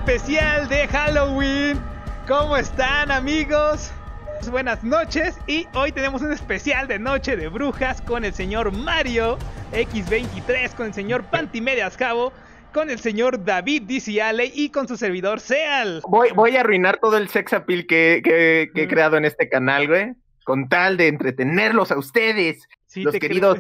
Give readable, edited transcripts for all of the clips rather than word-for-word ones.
especial de Halloween. ¿Cómo están, amigos? Buenas noches, y hoy tenemos un especial de Noche de Brujas con el señor Mario X23, con el señor Pantimedias Cabo, con el señor David DCale y con su servidor Seal. Voy a arruinar todo el sex appeal que he creado en este canal, güey, con tal de entretenerlos a ustedes, sí, los queridos.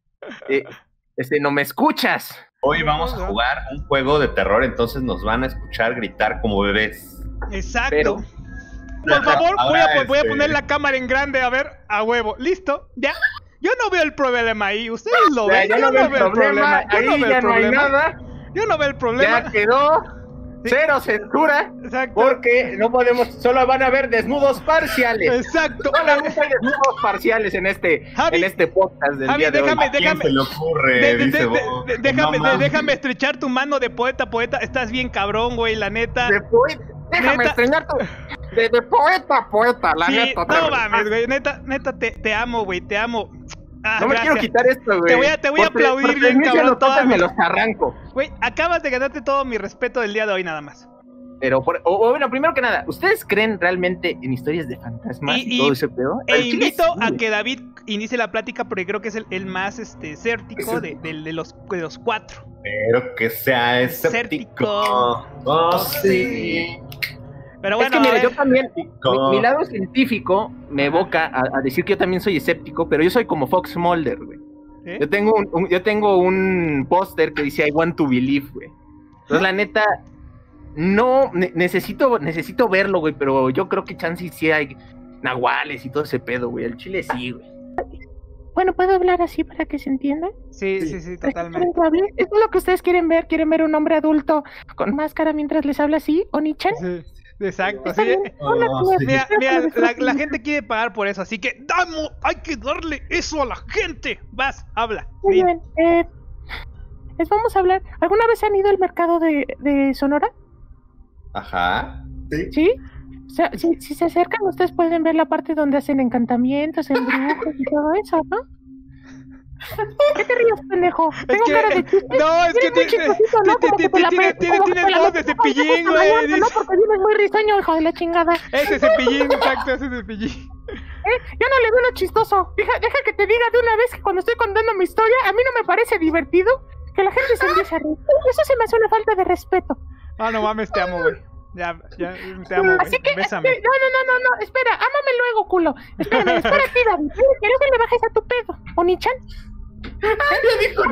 No me escuchas. Hoy vamos a jugar un juego de terror, entonces nos van a escuchar gritar como bebés. Exacto. Pero, por favor, voy a poner la cámara en grande, a ver, a huevo. ¿Listo? ¿Ya? Yo no veo el problema ahí, ustedes lo ven. Yo no veo el problema, ahí ya no hay nada. Yo no veo el problema. Ya quedó. Sí. Cero censura. Exacto. Porque no podemos, solo van a ver desnudos parciales. Exacto. Solamente hay desnudos parciales en este podcast del día de hoy. ¿A quién se le ocurre? Déjame estrechar tu mano de poeta. Estás bien cabrón, güey, la neta. Déjame estrenar tu... De poeta, la neta. No mames, güey, neta, te amo, güey, te amo. No me quiero quitar esto, güey. Te voy a aplaudir bien, cabrón. Me los arranco. Güey, acabas de ganarte todo mi respeto del día de hoy, nada más. Pero, bueno, primero que nada, ¿ustedes creen realmente en historias de fantasmas y todo ese pedo? Invito a que David inicie la plática porque creo que es el más escéptico de los cuatro. Pero que sea escéptico. Oh, sí. Pero bueno, es que mira, yo también, mi lado científico me evoca a decir que yo también soy escéptico, pero yo soy como Fox Mulder, güey. Yo tengo un póster que dice I want to believe, güey. Entonces, la neta, no, necesito verlo, güey, pero yo creo que chance sí hay nahuales y todo ese pedo, güey. El chile sí, güey. Bueno, ¿puedo hablar así para que se entienda? Sí, totalmente. ¿Es lo que ustedes quieren ver? ¿Quieren ver un hombre adulto con máscara mientras les habla así? ¿Oni-chan? Sí. Exacto, sí. Mira, la gente quiere pagar por eso, así que hay que darle eso a la gente. Vas, habla. Muy bien. Les vamos a hablar. ¿Alguna vez han ido al mercado de Sonora? Ajá. ¿Sí? O sea, si se acercan, ustedes pueden ver la parte donde hacen encantamientos, embrujos y todo eso, ¿no? ¿Qué te ríes, pendejo? Tengo cara de chiste. No, es que tienes voz de cepillín, güey. No, porque vienes muy risueño, hijo de la chingada. Ese cepillín, exacto, ese cepillín. Yo no le veo lo chistoso. Deja que te diga de una vez que cuando estoy contando mi historia, a mí no me parece divertido que la gente se empiece a reír. Eso se me hace una falta de respeto. No mames, te amo, güey. Ya, te amo, güey. Así que, bésame. No, espera, ámame luego, culo. Espera aquí, David. Quiero que le bajes a tu pedo. ¿Oni-chan? Ya dijo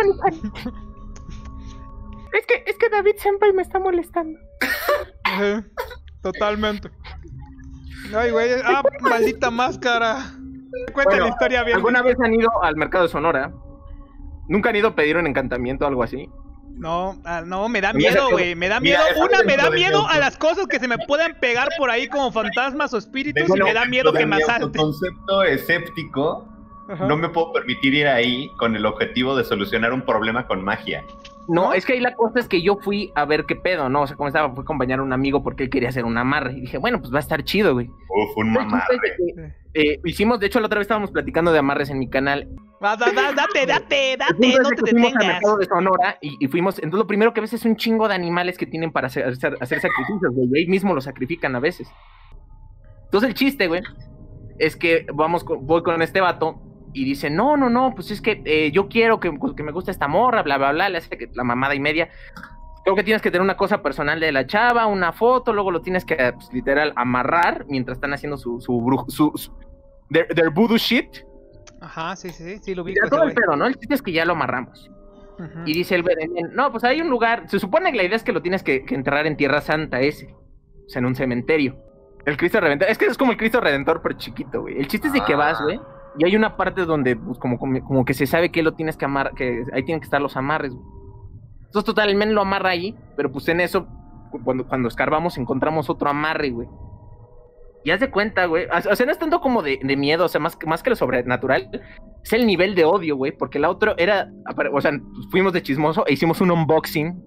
Es que David Senpai me está molestando. Totalmente. Ay, güey, maldita máscara. Cuenta la historia bien. ¿Alguna vez han ido al mercado de Sonora? ¿Nunca han ido a pedir un encantamiento o algo así? No, me da miedo, güey, me da miedo. Me da miedo a las cosas que se me puedan pegar por ahí como fantasmas o espíritus, y me da miedo que me asalten. El concepto escéptico, no me puedo permitir ir ahí con el objetivo de solucionar un problema con magia. No, es que ahí la cosa es que yo fui a ver qué pedo, ¿no? O sea, como estaba, fui a acompañar a un amigo porque él quería hacer un amarre. Y dije, bueno, pues va a estar chido, güey. Un amarre. Hicimos, de hecho, la otra vez estábamos platicando de amarres en mi canal. Date, no te detengas. Fuimos al mercado de Sonora y fuimos. Entonces, lo primero que ves es un chingo de animales que tienen para hacer sacrificios, güey. Ahí mismo los sacrifican a veces. Entonces, el chiste, güey, es que voy con este vato. Y dice, no, pues es que yo quiero que me guste esta morra, bla, bla, bla, le hace la mamada y media. Creo que tienes que tener una cosa personal de la chava, una foto, luego lo tienes que, pues, literal, amarrar mientras están haciendo their voodoo shit. Ajá, sí, lo vi. Ya todo el pedo, ¿no? El chiste es que ya lo amarramos. Y dice el Beren, no, pues hay un lugar, se supone que la idea es que lo tienes que enterrar en Tierra Santa ese, o sea, en un cementerio. El Cristo Redentor, es que es como el Cristo Redentor, pero chiquito, güey. El chiste es de que vas, güey. Y hay una parte donde, pues, como que se sabe que lo tienes que amarrar, que ahí tienen que estar los amarres, güey. Entonces, total, el men lo amarra ahí, pero pues en eso, cuando escarbamos, encontramos otro amarre, güey. Y haz de cuenta, güey. O sea, no es tanto como de miedo, o sea, más que lo sobrenatural, es el nivel de odio, güey, porque la otra era, o sea, fuimos de chismoso e hicimos un unboxing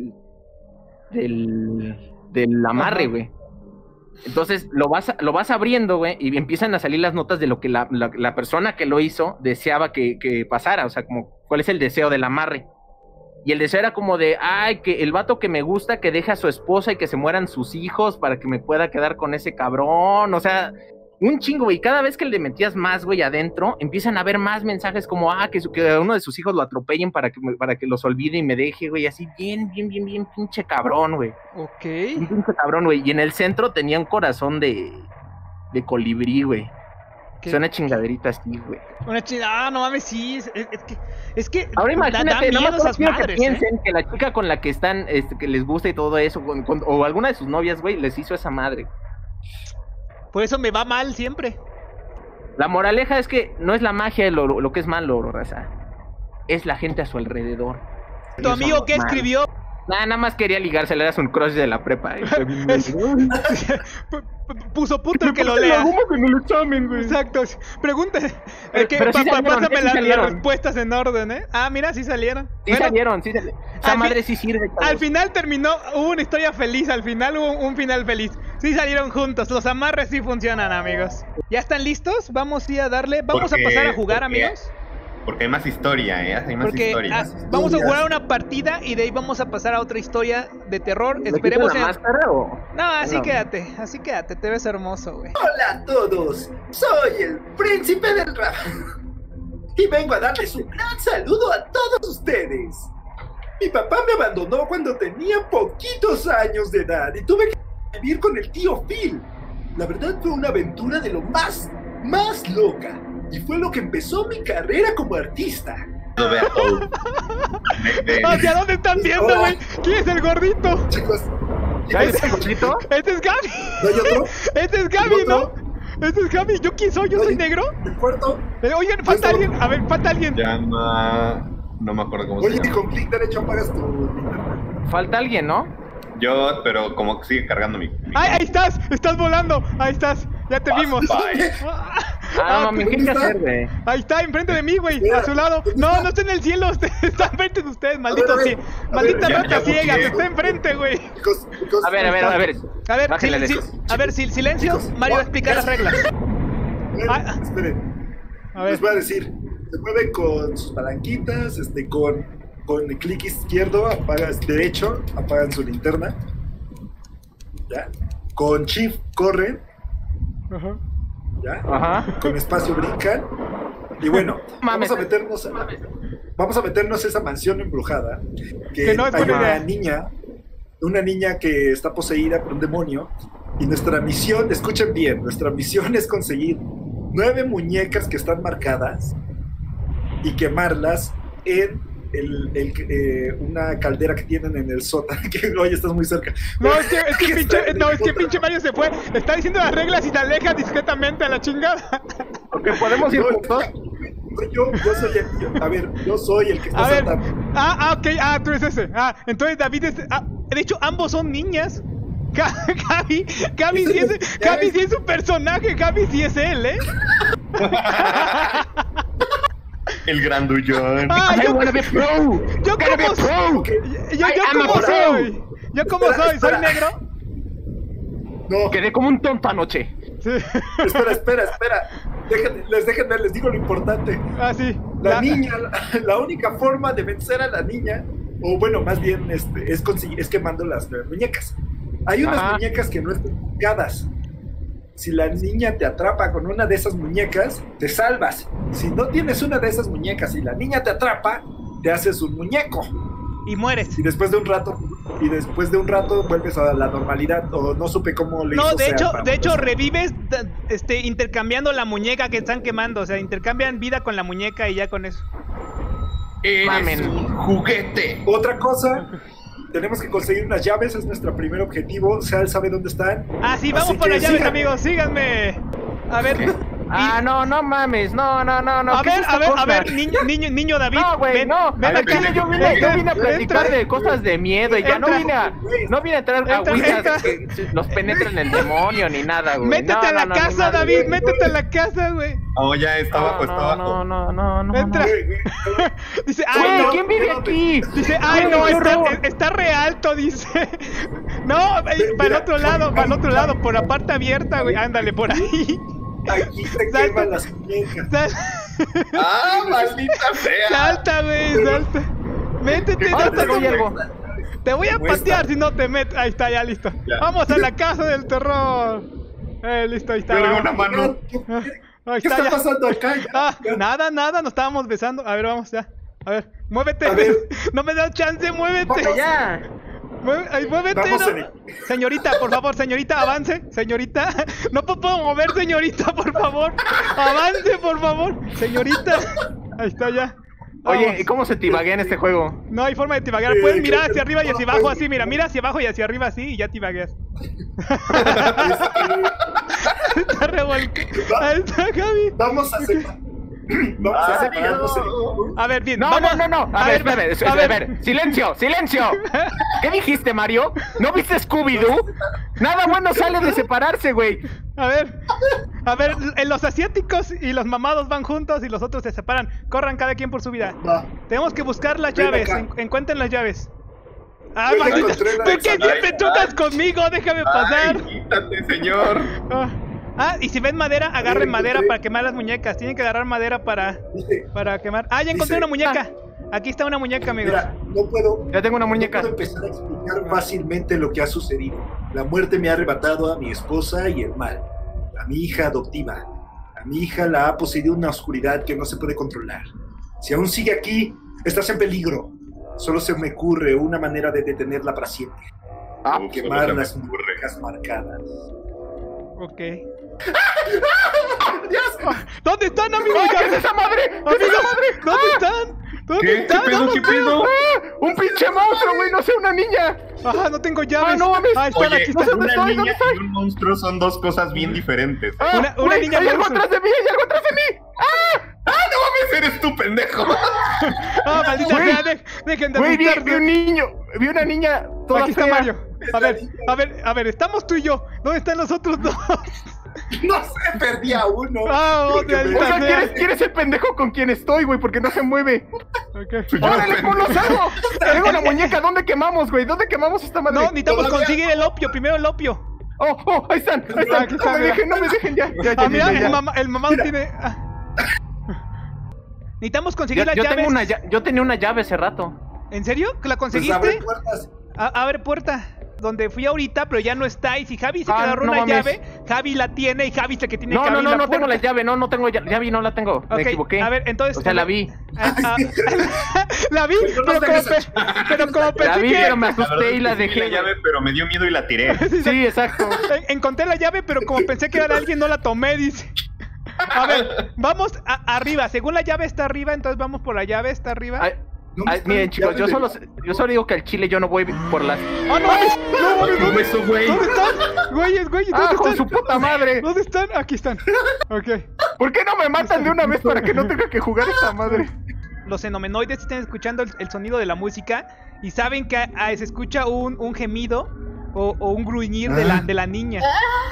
del amarre, güey. Entonces lo vas abriendo, güey, y empiezan a salir las notas de lo que la persona que lo hizo deseaba que pasara, o sea, como cuál es el deseo del amarre. Y el deseo era como de, ay, que el vato que me gusta que deje a su esposa y que se mueran sus hijos para que me pueda quedar con ese cabrón. O sea, un chingo, güey. Cada vez que le metías más, güey, adentro, empiezan a haber más mensajes como, que uno de sus hijos lo atropellen para que los olvide y me deje, güey. Así, bien, pinche cabrón, güey. Ok. Un pinche cabrón, güey. Y en el centro tenía un corazón de colibrí, güey. Es una chingaderita así, güey. No mames, sí. Es que ahora imagínate, da no miedo esas madres, que piensen que la chica con la que están, que les gusta y todo eso, o alguna de sus novias, güey, les hizo esa madre. Por eso me va mal siempre. La moraleja es que no es la magia lo que es malo, raza. Es la gente a su alrededor. ¿Tu amigo qué escribió? Nada más quería ligársela, era un crush de la prepa. Puso puto el que lo lea. En el examen, güey. Exacto. Pregúntale. Pero sí pásame salieron. las respuestas en orden, ¿eh? Ah, mira, sí salieron. Sí salieron. Esa madre sí sirve. Al final hubo una historia feliz, al final hubo un final feliz. Sí salieron juntos, los amarres sí funcionan, amigos. ¿Ya están listos? Vamos a darle. A pasar a jugar, amigos. Porque hay más historia, hay más historia. Vamos a jugar una partida y de ahí vamos a pasar a otra historia de terror. Esperemos. ¿La máscara o...? No, así quédate, te ves hermoso, güey. Hola a todos, soy el príncipe del rap y vengo a darles un gran saludo a todos ustedes. Mi papá me abandonó cuando tenía poquitos años de edad y tuve que vivir con el tío Phil. La verdad fue una aventura de lo más loca. Y fue lo que empezó mi carrera como artista. ¿Hacia dónde están viendo, güey? ¿Quién es el gordito? Chicos, ¿es el gordito? Este es Gaby. ¿No hay otro? Este es Gaby, ¿no? Este es Gaby. ¿Yo quién soy? ¿Yo soy negro? ¿El cuarto? Oigan, falta alguien. A ver, falta alguien. Llama... No me acuerdo cómo se llama. Oye, con clic derecho apagas tu... Falta alguien, ¿no? Yo, pero como que sigue cargando mi... ¡Ay, ahí estás! ¡Estás volando! Ahí estás. Ya te vimos. Mami, ¿qué hay que hacer, güey? Ahí está, enfrente de mí, güey. A su lado. No está en el cielo. Está enfrente de ustedes, maldito. Maldita rata ciega. Está enfrente, güey. A ver, silencio. Mario va a explicar las reglas. Esperen. Les voy a decir. Se mueve con sus palanquitas, con el clic izquierdo, derecho, apagan su linterna. ¿Ya? Con shift corren. Ajá. ¿Ya? Ajá. Con espacio brincan. Y bueno, vamos a meternos a esa mansión embrujada. Que no es hay buena una niña que está poseída por un demonio. Y nuestra misión, escuchen bien, nuestra misión es conseguir 9 muñecas que están marcadas y quemarlas en una caldera que tienen en el sótano. Que oye, estás muy cerca. Es que pinche Mario se fue. Está diciendo las reglas y te aleja discretamente a la chingada. Porque podemos ir juntos. Yo soy el que está saltando. Ok, tú eres ese. Entonces David es... de hecho, ambos son niñas. Gaby sí es un personaje. Gaby sí es él, ¿eh? El grandullón. Yo como soy, ¿soy negro? No. Quedé como un tonto anoche. Sí. Espera. Déjenme, les digo lo importante. Sí. La niña, la única forma de vencer a la niña, o bueno, más bien es quemando las muñecas. Hay unas muñecas que no están marcadas. Si la niña te atrapa con una de esas muñecas, te salvas. Si no tienes una de esas muñecas y la niña te atrapa, te haces un muñeco. Y mueres. Y después de un rato vuelves a la normalidad. O no supe cómo le hizo. No, de hecho revives intercambiando la muñeca que están quemando. O sea, intercambian vida con la muñeca y ya con eso. ¡Eres un juguete! Otra cosa, tenemos que conseguir unas llaves, es nuestro primer objetivo. Sal sabe dónde están. Sí, vamos por las llaves, amigos, síganme. A ver. No mames, no. A ver, niño David. No, güey, ven acá. Yo vine a platicar de cosas de miedo y ya no vine a entrar a Ouija que los penetren el demonio ni nada, güey. Métete a la casa, David, métete a la casa, güey. Ya está abajo, No. Entra. Dice, ¿quién vive aquí? Dice, no, está re alto, dice. No, para el otro lado, por la parte abierta, güey. Ándale, por ahí. Aquí se queman las muñecas. ¡Maldita sea! Salta, güey, salta. Métete, Ahora no te doy algo. te voy a patear si no te metes. Ahí está, ya listo. Ya. Vamos a la casa del terror. Listo, ahí está. Yo le doy vamos. una mano. Ahí ¿Qué está, está ya. pasando acá? Ya. Nada, nos estábamos besando. A ver, vamos ya. A ver, muévete. A ver. No me das chance, muévete. Vamos ya. Muévete. Vamos no. en Señorita, por favor, señorita, avance. Señorita, no puedo mover, señorita, por favor. Avance, por favor. Señorita. Ahí está ya. Oye, Vamos. ¿y cómo se tibaguea en este juego? No hay forma de tibaguear. Puedes mirar hacia arriba y hacia abajo así. Mira hacia abajo y hacia arriba así y ya tibagueas. Está revolcado. Ahí está, Javi. Vamos a hacer. Vamos a separarnos en A ver, bien. No, vamos. no. A ver, espérame, a ver. Silencio. ¿Qué dijiste, Mario? ¿No viste Scooby-Doo? Nada bueno sale de separarse, güey. A ver, los asiáticos y los mamados van juntos y los otros se separan. Corran cada quien por su vida. Va. Tenemos que buscar las Ven llaves. acá. Encuentren las llaves. Ah, Yo ya maldita. encontré la ¿Por qué Ay, siempre chocas conmigo? Déjame pasar. Ay, quítate, señor. Y si ven madera, agarren encontré. madera para quemar las muñecas. Tienen que agarrar madera para quemar. Ah, ya encontré Dice- una muñeca. Aquí está una muñeca, amigos. Mira, no puedo. Ya tengo una muñeca. No puedo empezar a explicar fácilmente lo que ha sucedido. La muerte me ha arrebatado a mi esposa y el mal. A mi hija adoptiva. A mi hija la ha poseído una oscuridad que no se puede controlar. Si aún sigue aquí, estás en peligro. Solo se me ocurre una manera de detenerla para siempre. Ah, Uf, Quemar solo se las me ocurre. muñecas marcadas. Ok. ¿Dónde están, amigos? ¿Qué es esa madre? ¿Qué es esa madre? ¿Dónde están? ¿Dónde ¿Qué? ¿Qué están? pedo? No ¿Qué los veo. pedo? Un pinche monstruo, güey, no sé, una niña. Ajá, no tengo llaves. no mames. Ahí están, Oye, aquí están. ¿dónde una estoy? niña ¿Dónde estoy? y un monstruo son dos cosas bien diferentes. Una Güey, niña hay algo monstruo. atrás de mí, hay algo atrás de mí. ¡Ah, no mames, eres tú, pendejo! Maldita Güey. sea, dejen de Güey, vi asustarse. un niño, vi una niña toda Aquí está fea. Mario. A ver, estamos tú y yo. ¿Dónde están los otros dos? No sé, perdí a uno. Maldita O sea, sea. ¿quién es el pendejo con quien estoy, güey? Porque no se mueve. Ok. ¡Órale, ponlos algo! Tengo una muñeca, ¿dónde quemamos, güey? ¿Dónde quemamos esta madre? No, necesitamos Todavía- conseguir el opio. Primero el opio. Oh, ahí están, ahí están. Aquí está, No me mira. dejen, no me dejen ya. Ya, Mira, ya. el mamado tiene. Necesitamos conseguir las llaves. Yo tenía una llave hace rato. ¿En serio? ¿La Pues conseguiste? abre puertas. Abre puerta. Donde fui ahorita, pero ya no está. Y si Javi se agarró no una mames. llave, Javi la tiene y Javi es el que tiene que No, abrir no la tengo la puerta. llave, no tengo llave, no la tengo. Me Ok, equivoqué. a ver, entonces. O sea, la vi. La vi, Pero no pero como pensé La vi, que. pero me La verdad asusté y es la que sí vi dejé. la llave, pero me dio miedo y la tiré. Sí, exacto. Encontré la llave, pero como pensé que era de alguien, no la tomé, dice. A ver, vamos arriba. Según la llave está arriba, entonces vamos por la llave, está arriba. Ay, ¿Dónde están miren, las chicos, yo llaves solo digo que al chile yo no voy por las. ¡Ah, no mames! ¡No mames! ¿Cómo eso, güey? ¿Dónde están? Güeyes, ¿dónde ¡Ah, con están? su puta madre! ¿Dónde están? Aquí están. Ok. ¿Por qué no me matan de una vez para que no tenga que jugar esta madre? Los fenomenoides están escuchando el sonido de la música y saben que se escucha un gemido o un gruñir de la niña.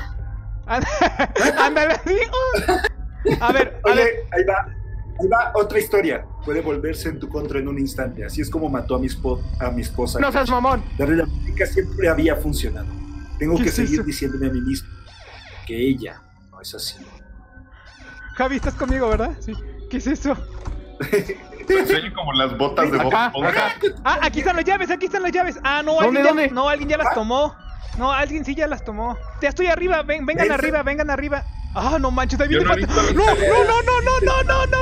Ándale así. A ver, Oye, ahí va otra historia. Puede volverse en tu contra en un instante. Así es como mató a mi esposa. No seas mamón. Darle la música siempre había funcionado. Tengo ¿Qué que es seguir eso? diciéndome a mí mismo que ella no es así. Javi, estás conmigo, ¿verdad? Sí. ¿Qué es eso? Sueño como las botas de Bob Acá, Esponja. acá. Aquí están las llaves, aquí están las llaves. No, ¿Dónde, dónde? alguien ya las tomó. No, alguien sí ya las tomó. Ya estoy arriba, vengan ¿Ves? arriba, vengan arriba. No manches, ahí Yo viene no he Fanta- visto No, las escaleras. no,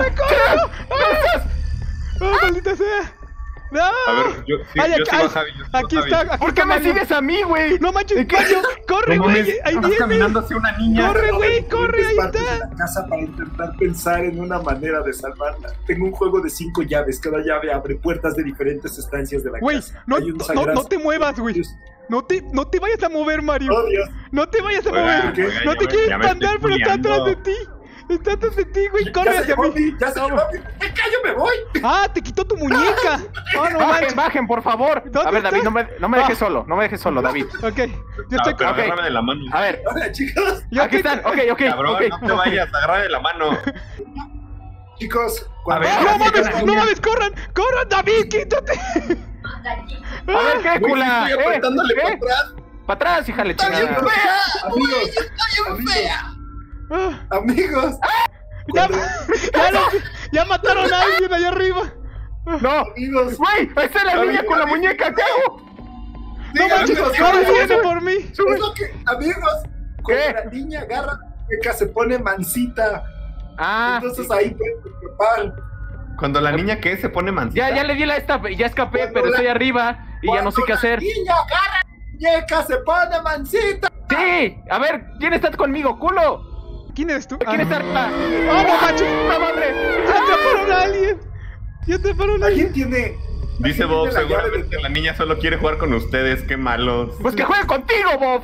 corre, maldita sea. No. A ver, yo sigo a Javi. Aquí está, aquí ¿Por qué está me Mario. sigues a mí, güey? No manches, ¿De qué? Mario, corre, No güey, mames, ahí estás viene. caminando hacia una niña. Corre, ahí partes está. de la casa para intentar pensar en una manera de salvarla. Tengo un juego de 5 llaves. Cada llave abre puertas de diferentes estancias de la Güey, casa. no Hay un sagrado- no te muevas, güey. No te vayas a mover, Mario. Oh, Dios. No te vayas a Oiga, mover. oiga, No ya te me- quieres ya me estoy espantar, pero está atrás de culiando. ti. Está atrás de ti, güey. Corre Ya se hacia llevó mí. ya se llevó mi muñeca, yo me voy. Te quitó tu muñeca. No manches. Bajen, por favor. ¿Dónde A ver, David, está? no me dejes solo, no me dejes solo, David. Ok, yo estoy Pero ok. agárrame de la mano. A ver, Hola, chicos. yo aquí estoy- están, ok. Cabrón, no te vayas, agárrame de la mano. Chicos, cuando ver, No mames, corran, David, quítate. A ver, ¿qué, Güey, cula? estoy apretándole para atrás. Para atrás, hija de chingada. amigos, Ya mataron a alguien allá arriba. No. Amigos. Güey, ahí está la niña con la muñeca, ¿qué hago? No manches, corre, viene por mí. Es lo que, amigos, cuando la niña agarra la muñeca se pone mansita. Entonces ahí pueden escapar. Cuando la niña ¿qué? Se pone mansita. Ya le di la esta, ya escapé, pero estoy arriba y ya no sé qué hacer. La niña agarra la muñeca se pone mansita. Sí, a ver, ¿quién está conmigo, culo? ¿Quién eres tú? ¿Quién está arriba? ¡Oh, no manches! ¡La madre! ¡Ya atraparon a alguien! ¡Ya atraparon a alguien! ¿Alguien tiene? Dice Bob, seguramente la niña solo quiere jugar con ustedes, qué malos. Pues que juegue contigo, Bob.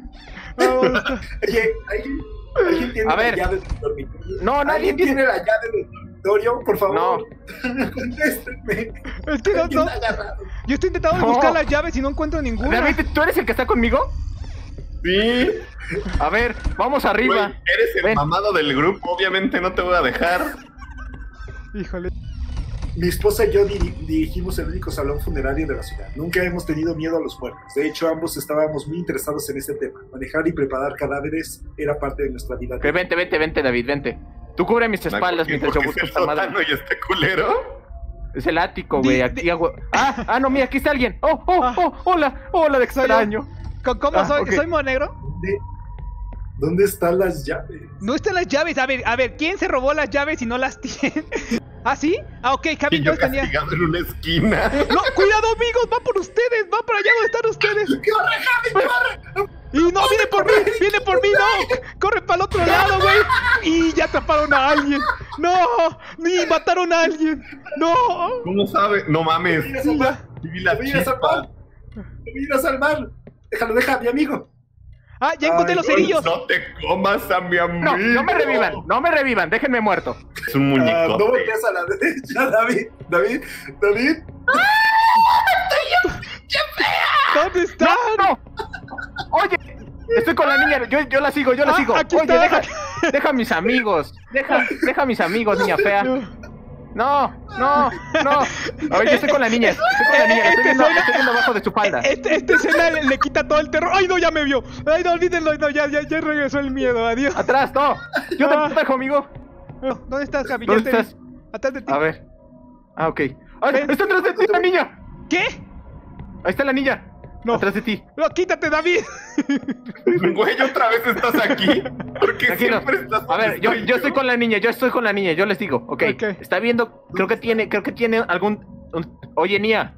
Oye, ¿alguien tiene la llave del dormitorio? No, nadie ¿Alguien tiene la llave del dormitorio? Por favor, no. Contéstenme. Es que no. Yo estoy intentando buscar las llaves y no encuentro ninguna. David, ¿tú eres el que está conmigo? Sí. A ver, vamos arriba. Güey, eres el mamado del grupo, obviamente no te voy a dejar. Híjole. Mi esposa y yo dirigimos el único salón funerario de la ciudad. Nunca hemos tenido miedo a los muertos. De hecho, ambos estábamos muy interesados en este tema. Manejar y preparar cadáveres era parte de nuestra vida. Vente, David, vente. Tú cubre mis espaldas mientras yo busco esta madre. ¿Y este culero? Es el ático, güey. Aquí hago... no, mira, aquí está alguien. Hola, de extraño. ¿Cómo soy? Okay. ¿Soy monegro? ¿Dónde están las llaves? No están las llaves. A ver, ¿quién se robó las llaves y no las tiene? ¿Ah, sí? Ah, ok, Javi, y yo tenía. castigado en una esquina. No, cuidado, amigos, va por ustedes, va para allá donde están ustedes. ¡Corre, Javi, corre! Y no, viene por mí, no. Corre para el otro lado, güey. Y ya atraparon a alguien. No, ni mataron a alguien. No. ¿Cómo sabe? No mames. Te voy a salvar. Deja, mi amigo. Ah, ya encontré los cerillos. No te comas a mi amigo. No me revivan, déjenme muerto. Es un muñeco. No voltees a la derecha, David. ¿Dónde están? No. Oye, estoy con la niña, yo la sigo. Aquí Oye, está. deja a mis amigos. Deja a mis amigos, niña fea. No. Oye, yo estoy con la niña. Estoy viendo abajo de su falda. Esta escena le quita todo el terror. Ay, no, ya me vio. Ay, no, olvídenlo. No, ya regresó el miedo. Adiós. Atrás, no. Yo te protejo, amigo. ¿Dónde estás, Javi? ¿Dónde estás? Atrás de ti. A ver. Ok. Está atrás de ti la niña. ¿Qué? Ahí está la niña. No. Atrás de ti. No, quítate, David. Güey, otra vez estás aquí. ¿Por qué siempre estás? A ver, yo estoy con la niña, yo les digo, ok. Está viendo, creo que tiene algún... Oye, niña.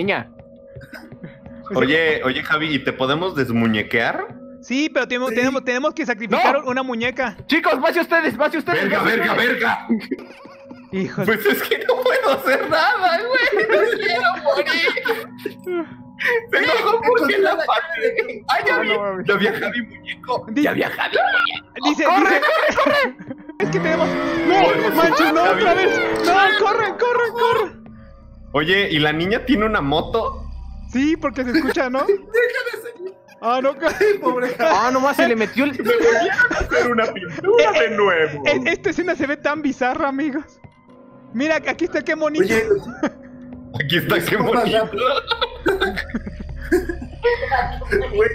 Oye, Javi, ¿y te podemos desmuñequear? Sí, pero tenemos que sacrificar una muñeca. Chicos, váyanse ustedes. ¡Verga! Híjole. Pues es que no puedo hacer nada, güey. No quiero morir. Se enojó porque la pateé. ¡Ay, ya vi a Javi muñeco! Dice, corre. Es que tenemos... ¡No, manches, no, otra vez! ¡No, corre! Oye, ¿y la niña tiene una moto? Sí, porque se escucha, ¿no? Deja de seguir. No, pobre Javi. Nomás se le metió el... Me volvieron a hacer una pintura de nuevo. Esta escena se ve tan bizarra, amigos. Mira, aquí está, qué bonito. Oye, aquí está, qué bonito. Güey,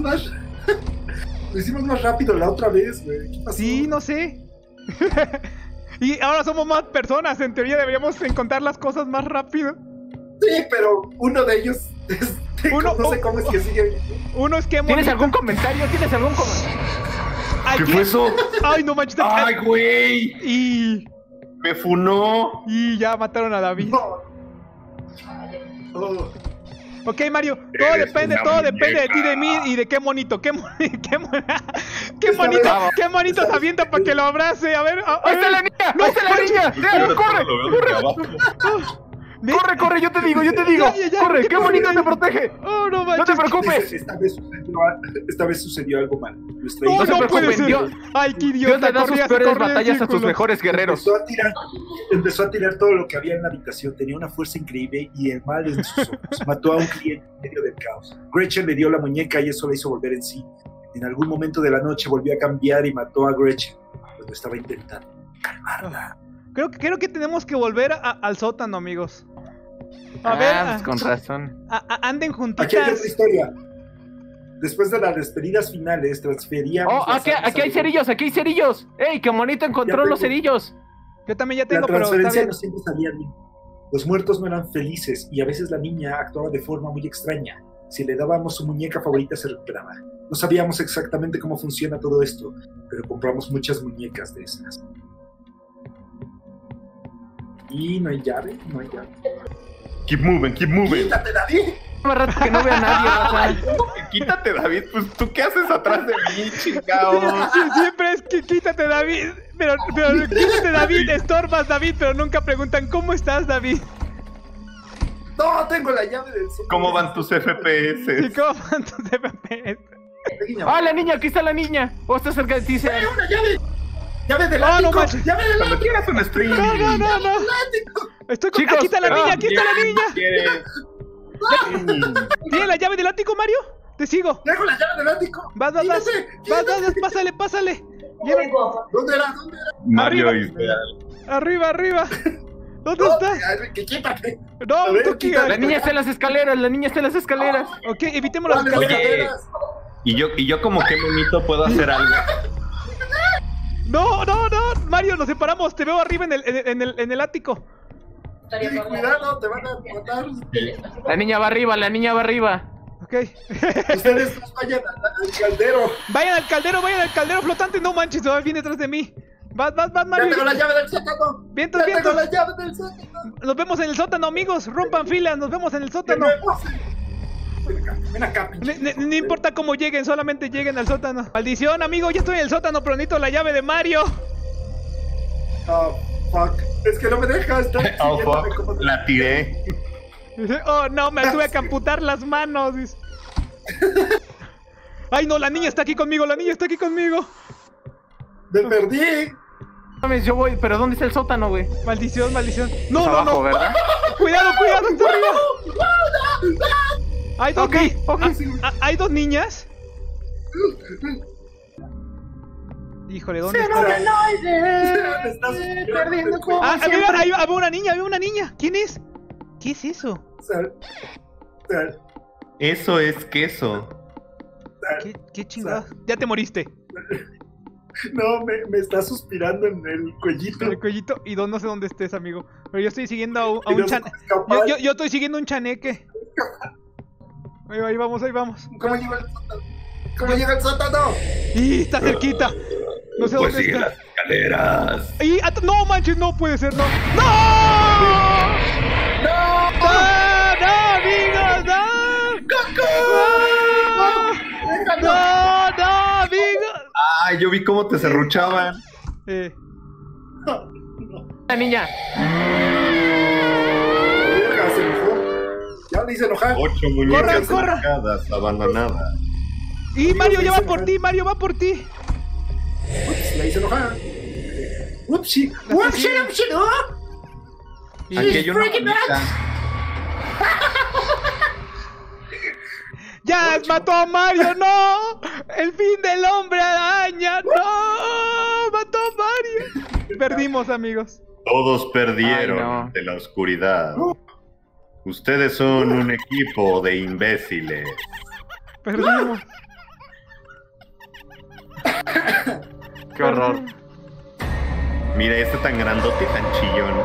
lo hicimos más rápido la otra vez, güey. ¿Qué pasó? Sí, no sé. Y ahora somos más personas. En teoría deberíamos encontrar las cosas más rápido. Sí, pero uno de ellos no sé cómo es que sigue. Uno es que ¿Tienes algún comentario? ¿Qué fue eso? Ay, no manches. ¡Ay, güey! Y Me funó. Y ya mataron a David. No. Oh. Ok, Mario, todo depende de ti, de mí y de qué monito, qué monito se avienta para que lo abrace. A ver, ¡Ahí está la niña! ¡Ahí está la niña! ¡Corre! Yo te digo. ¡Corre! ¡Qué bonito te protege! ¡Oh, no manches! ¡No te preocupes! Esta vez sucedió algo malo. No se preocupen, ¡Ay, qué Dios idiota! le da sus peores batallas a sus mejores guerreros. Empezó a tirar todo lo que había en la habitación. Tenía una fuerza increíble y el mal en sus ojos. Mató a un cliente en medio del caos. Gretchen le dio la muñeca y eso la hizo volver en sí. En algún momento de la noche volvió a cambiar y mató a Gretchen cuando estaba intentando calmarla. Creo que tenemos que volver al sótano, amigos. A ver, ver, pues con razón. Anden juntitas. Aquí hay otra historia. Después de las despedidas finales, transferíamos... Aquí hay cerillos. ¡Ey, qué bonito encontró los cerillos! Yo también ya tengo, la transferencia pero no siempre salía bien. Los muertos no eran felices y a veces la niña actuaba de forma muy extraña. Si le dábamos su muñeca favorita se recuperaba. No sabíamos exactamente cómo funciona todo esto, pero compramos muchas muñecas de esas. Y no hay llave, no hay llave. Keep moving, keep moving. ¡Quítate, David! Más rato que no vea a nadie, Raza. Quítate, David, pues tú qué haces atrás de mí, chingado. Sí, siempre es que quítate, David. Pero quítate, David, estorbas, David, pero nunca preguntan ¿cómo estás, David? No, tengo la llave del sur. ¿Cómo van tus FPS? ¿Y cómo van tus FPS? ¡Ah, la niña! ¡Aquí está la niña! ¡Oh, está cerca de ti, Sean! ¡Una llave! ¡Llave del No, ático! no manches. ¡Llave del Cuando ático! quieras un stream. No. Estoy con... Chicos, aquí está la niña, aquí está la niña. ¿Quieres? ¿Tiene la llave del ático, Mario? Te sigo. ¡Traigo la llave del ático! Vas, pásale. ¿Dónde era? Mario Arriba. y Real. Arriba. ¿Dónde está? ¡Que quítate! No, A ver, tú quítate. La niña está en las escaleras, Ok, evitemos las Dale, escaleras. Oye, y yo como que monito puedo hacer algo. No, Mario, nos separamos. Te veo arriba en el ático. Sí, cuidado, te van a matar. La niña va arriba. Ok. Ustedes dos vayan al caldero. Vayan al caldero flotante. No manches, viene detrás de mí. Vas, Ya Mario. tengo la llave del sótano. Vientos. Tengo la llave del sótano. Nos vemos en el sótano, amigos. Rompan filas, nos vemos en el De sótano. nuevo. Ven acá, pinche. No importa cómo lleguen, solamente lleguen al sótano. Maldición, amigo, ya estoy en el sótano, pero necesito la llave de Mario. Oh, fuck. Es que no me deja estar. Oh, siguiéndome fuck. como- La tiré. Oh, no, me tuve que amputar las manos. Dice. Ay, no, la niña está aquí conmigo, Me perdí. Mames, yo voy, pero ¿dónde está el sótano, güey? Maldición. No, Abajo, ¿verdad? Cuidado, está arriba. Hay dos, Ok. ¿hay dos niñas? Híjole, ¿dónde está? Me estás perdiendo como Mira, ahí había una niña. ¿Quién es? ¿Qué es eso? Eso es queso. ¿Qué chingados? Ya te moriste. No, me está suspirando en el cuellito. El cuellito. Y no sé dónde estés, amigo. Pero yo estoy siguiendo a Y un no sé chaneque. cómo escapar. Yo estoy siguiendo un chaneque. Ahí vamos. ¿Cómo llega el sótano? ¿Cómo llega el sótano? ¡Y está cerquita! No sé Pues dónde sigue está. las escaleras. ¡Y no manches! No puede ser, no. ¡No! ¡No, amigos! ¡No, amigos! Ah, yo vi cómo te serruchaban. La niña. Verga, se enojó. Ya le hice enojar. 8 muñecas Corran. sacadas, abandonadas. Y Mario ya va por ti, Mario va por ti. Ups, la hice enojar. Upsi. Upsi, no. Aquí hay una muñeca. ¡Ya mató a Mario! ¡No! ¡El fin del hombre araña! ¡No! ¡Mató a Mario! Perdimos, amigos. Todos perdieron Ay, no. ante la oscuridad. Ustedes son un equipo de imbéciles. Perdimos. Qué horror. Mira, este tan grandote y tan chillón.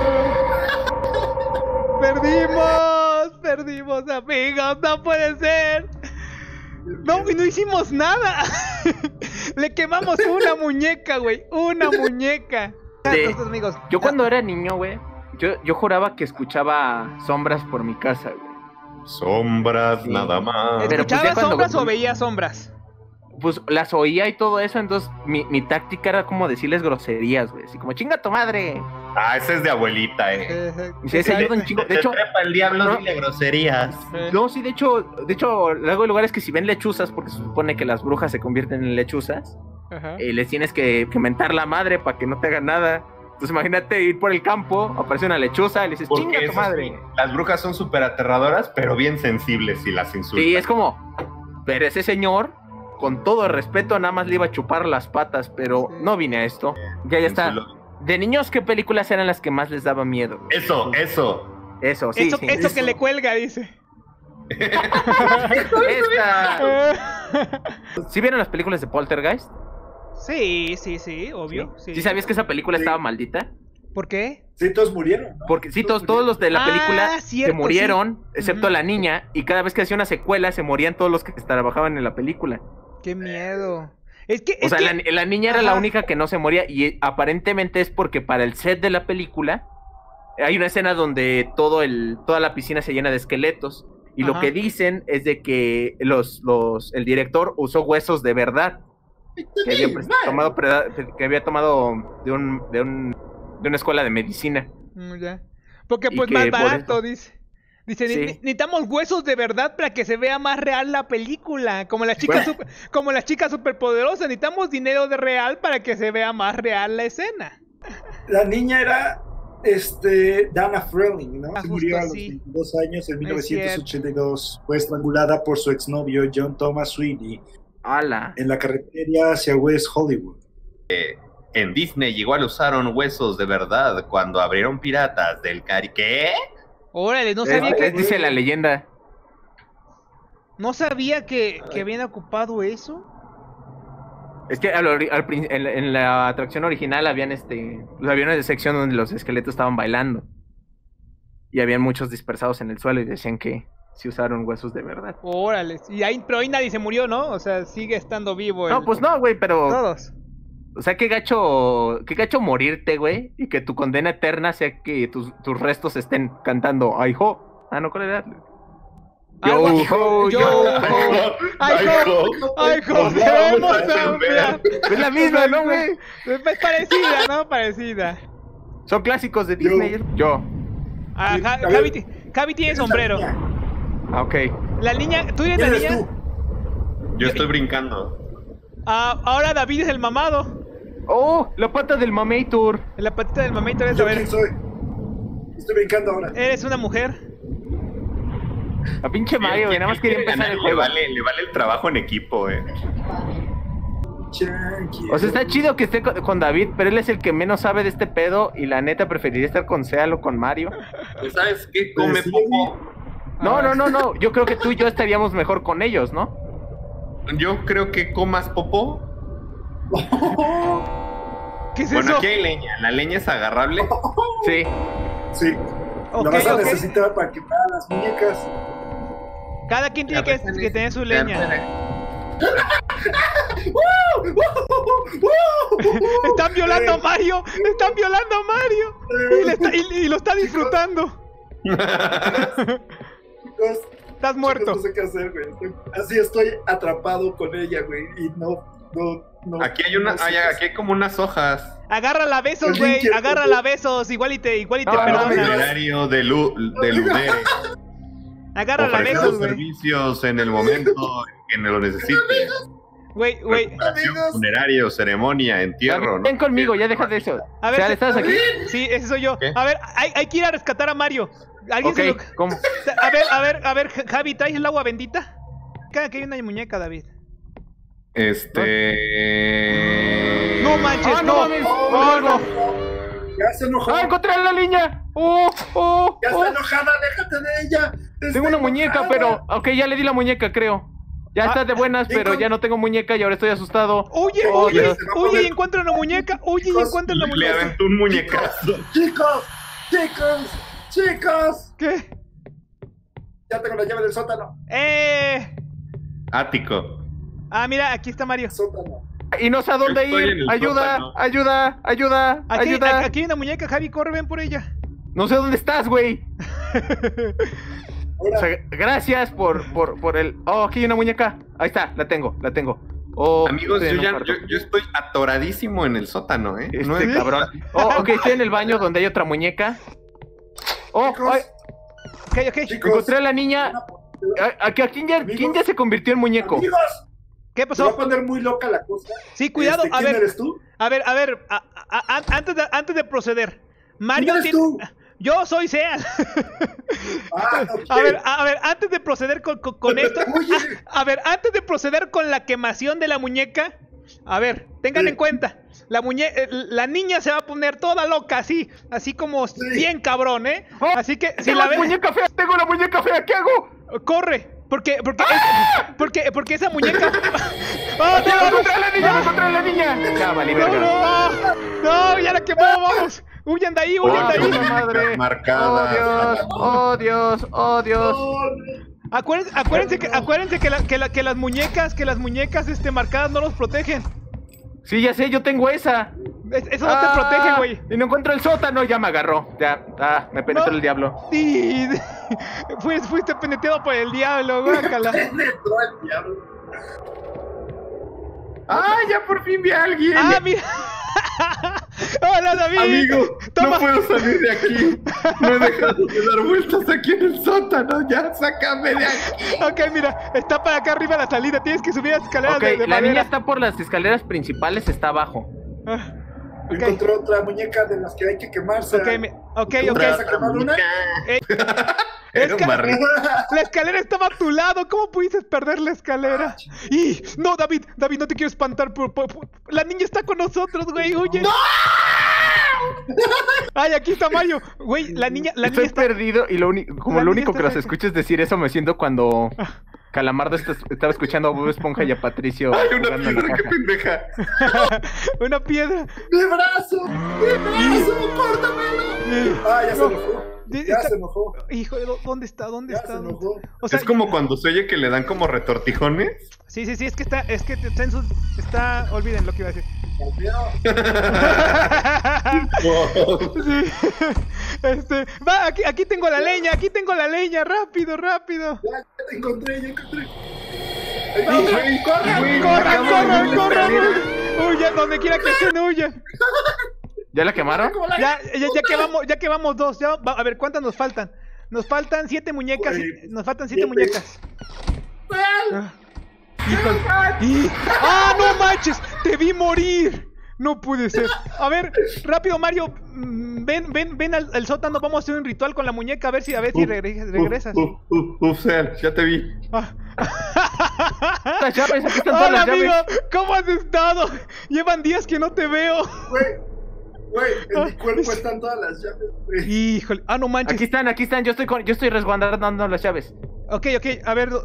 Perdimos, amigos. No puede ser. No, y no hicimos nada. Le quemamos una muñeca, güey. Una muñeca. Nuestros amigos. Yo cuando era niño, güey, yo juraba que escuchaba sombras por mi casa, güey. Sombras, Sí. nada más. Pero pues ya ¿Escuchabas cuando- sombras o veías sombras? Pues las oía y todo eso, entonces mi táctica era como decirles groserías, güey. Así como, chinga tu madre. Ah, ese es de abuelita, Y se ayuda un chingo. De hecho, trepa el diablo, no. dile groserías. no, sí, de hecho, luego hay lugares que si ven lechuzas, porque se supone que las brujas se convierten en lechuzas, Ajá. les tienes que mentar la madre para que no te hagan nada. Entonces imagínate ir por el campo, aparece una lechuza y le dices, Porque chinga tu eso madre. sí, las brujas son súper aterradoras, pero bien sensibles si las insultan. Sí, es como, pero ese señor, con todo respeto, nada más le iba a chupar las patas, pero no vine a esto. Ya está. De niños, ¿qué películas eran las que más les daba miedo? Eso. Eso, sí. Eso sí. que le cuelga, dice. Esta. ¿Sí vieron las películas de Poltergeist? Sí, obvio. ¿Sí sabías que esa película estaba maldita? ¿Por qué? Sí, todos murieron, ¿no? Porque sí, todos los de la película cierto, se murieron, sí. excepto la niña, y cada vez que hacía una secuela se morían todos los que trabajaban en la película. ¡Qué miedo! La niña era la Ajá. única que no se moría, y aparentemente es porque para el set de la película hay una escena donde toda la piscina se llena de esqueletos, y lo Ajá. que dicen es de que el director usó huesos de verdad que había tomado de una escuela de medicina. Ya. Porque Y pues que más por barato, eso- dice. Dice, Sí. necesitamos huesos de verdad para que se vea más real la película. Como las chicas como las chicas superpoderosas, necesitamos dinero de real para que se vea más real la escena. La niña era Dana Freeling, ¿no? Ah, Se murió a justo los así. 22 años en Es 1982. Fue estrangulada por su exnovio John Thomas Sweeney ¡Hala! en la carretera hacia West Hollywood. En Disney igual usaron huesos de verdad cuando abrieron Piratas del Caribe. ¿Qué? Órale, no sabía Dice la leyenda. que habían ocupado eso. Es que en la atracción original había una sección donde los esqueletos estaban bailando. Y habían muchos dispersados en el suelo y decían que sí usaron huesos de verdad. Órale. Pero ahí nadie se murió, ¿no? O sea, sigue estando vivo. No, pues no, güey, pero... Todos. O sea, qué gacho morirte, güey, y que tu condena eterna sea que tus restos estén cantando ¡Ay, ho! Ah, no, ¿cuál era? Algo así. Yo, ¡Ay, queremos cambiar! Es la misma, ¿no, güey? Es parecida, ¿no? Parecida. Son clásicos de Disney. Yo. Ah, Sí, a ver. Javi tiene sombrero. Ah, ok. La niña, ¿tú eres la ¿Quién eres niña? tú? Yo estoy brincando. Ahora David es el mamado. ¡Oh! La pata del Mamator. En la patita del mamito eres, a ¿Yo ver, quién soy? Estoy brincando ahora. eres una mujer. La pinche Mario, güey, nada más quería empezar el Le juego. vale el trabajo en equipo, Chanqui. O sea, está chido que esté con David, pero él es el que menos sabe de este pedo y la neta preferiría estar con Seal o con Mario. ¿Sabes qué come Sí. Popo? No. Yo creo que tú y yo estaríamos mejor con ellos, ¿no? Yo creo que comas Popo. ¿Qué es Bueno, eso? aquí hay leña. La leña es agarrable. Sí. Sí. Ok, Lo vas a ok. necesitar para quemar las muñecas. Cada quien tiene que tener su leña. Están violando a Mario. Están violando a Mario. Y lo está disfrutando. Chicos, Estás muerto. no sé qué hacer, güey. Así estoy atrapado con ella, güey. Y no. Aquí hay no sé qué aquí hay como unas hojas. Agárrala a besos, El güey. Linker. Agárrala a besos. Igual y te No, perdona. Funerario de Ludere. Agárrala a Ofrecer besos, los güey. servicios en el momento en que lo necesite. Güey. Recuperación, funerario, ceremonia, entierro. ¿no? Ven conmigo, ya deja de eso. A ver, Seal, ¿estás aquí? Sí, ese soy yo. ¿Qué? A ver, hay que ir a rescatar a Mario. ¿Alguien se lo... Ok, ¿cómo? A ver, Javi, ¿traes el agua bendita? Acá que hay una muñeca, David. No manches, ¡Ah, no. mames! Oh, no. Ya se enojó. ¡Ah, encontré a la niña! ¡Oh! Ya está enojada, déjate de ella. Está Tengo una muñeca, enojada. pero... Ok, ya le di la muñeca, creo. Ya está de buenas, pero ya no tengo muñeca y ahora estoy asustado. Huye, Oh, huye, Dios. huye y encuentra una muñeca. Huye y encuentra una Le muñeca. aventó un muñecazo. Chicos. ¿Qué? Ya tengo la llave del sótano. Ático. Ah, mira, aquí está Mario. Sótano. Y no sé a dónde Estoy en ir. el Ayuda, sótano. ayuda. Aquí hay una muñeca, Javi, corre, ven por ella. No sé dónde estás, güey. Ahora, O sea, gracias por el... Oh, aquí hay una muñeca. Ahí está, la tengo. Oh, Amigos, estoy en un yo cuarto. estoy atoradísimo en el sótano, No Este es- cabrón. Oh, ok, estoy en el baño donde hay otra muñeca. Oh, chicos, ay, Ok. chicos. encontré a la niña. ¿Quién ya se convirtió en muñeco? Amigos, ¿Qué se va a pasó? poner muy loca la cosa. Sí, cuidado, a ¿Quién ver. eres tú? A ver, antes de proceder. Mario ¿Quién eres tú? Yo soy Seal. Ok. A ver, antes de proceder con esto. Oye. A ver, antes de proceder con la quemación de la muñeca. A ver, tengan Sí. en cuenta. La niña se va a poner toda loca, así como Sí. bien cabrón, ¿eh? Oh, Así que si tengo la la ves, muñeca fea, tengo la muñeca fea, ¿qué hago? corre. Porque esa muñeca. ¡Ah, ¡Oh, me encontré a la niña! Ya, vale, no, verga. no, no, ya la quemó, vamos. Huyan de ahí, huyan de ahí. Madre. Marcadas. Oh Dios, oh Dios, oh Dios. Acuérdense que las muñecas, marcadas no los protegen. Sí, ya sé, yo tengo esa. Eso no te protege, güey. Y no encuentro el sótano, ya me agarró. Ya, me penetró el diablo. Sí, fuiste penetrado por el diablo, guácala. Penetró el diablo. ¡Ah, ya por fin vi a alguien! ¡Ah, mira! ¡Hola, David! Amigo, Toma. no puedo salir de aquí. No he dejado de dar vueltas aquí en el sótano. Ya, sácame de aquí. Ok, mira, está para acá arriba la salida. Tienes que subir las escaleras Ok, de la madera. niña está por las escaleras principales, está abajo. Ah, Encontré otra muñeca de las que hay que quemarse. ok. ¿Vas a quemar una? Era un barril. La escalera estaba a tu lado. ¿Cómo pudiste perder la escalera? Y no, David, no te quiero espantar. La niña está con nosotros, güey. Huye. ¡No! Ay, aquí está Mario. Güey, la niña Estoy está perdido y lo único está que los cerca. escucho es decir eso, me siento cuando Calamardo estaba escuchando a Bob Esponja y a Patricio. ¡Ay, una jugando en la piedra, qué caja. pendeja! Una piedra. ¡Mi brazo! ¡Córtamelo! Ah, ya se enojó. Ya se enojó. Híjole, ¿dónde está? Ya se enojó. O sea, Es como cuando se oye que le dan como retortijones. Sí, es que está en sus... olviden lo que iba a decir. Sí. Va, aquí tengo la leña, rápido. Ya te encontré. ¡Corran! Huyan, donde quiera que estén, huyan. ¿Ya la quemaron? Ya que vamos dos. A ver, ¿cuántas nos faltan? Nos faltan 7 muñecas. Nos faltan 7 7. muñecas. ¡Ah, no manches! ¡Te vi morir! No puede ser. A ver, rápido, Mario. Ven al sótano. Vamos a hacer un ritual con la muñeca. A ver si regresas. Ser, ya te vi. Las llaves, aquí están todas Hola, las llaves. amigo. ¿Cómo has estado? Llevan días que no te veo. Güey, en mi cuerpo están todas las llaves, güey. Híjole. Ah, no manches. Aquí están. Yo estoy resguardando las llaves. Ok. A ver.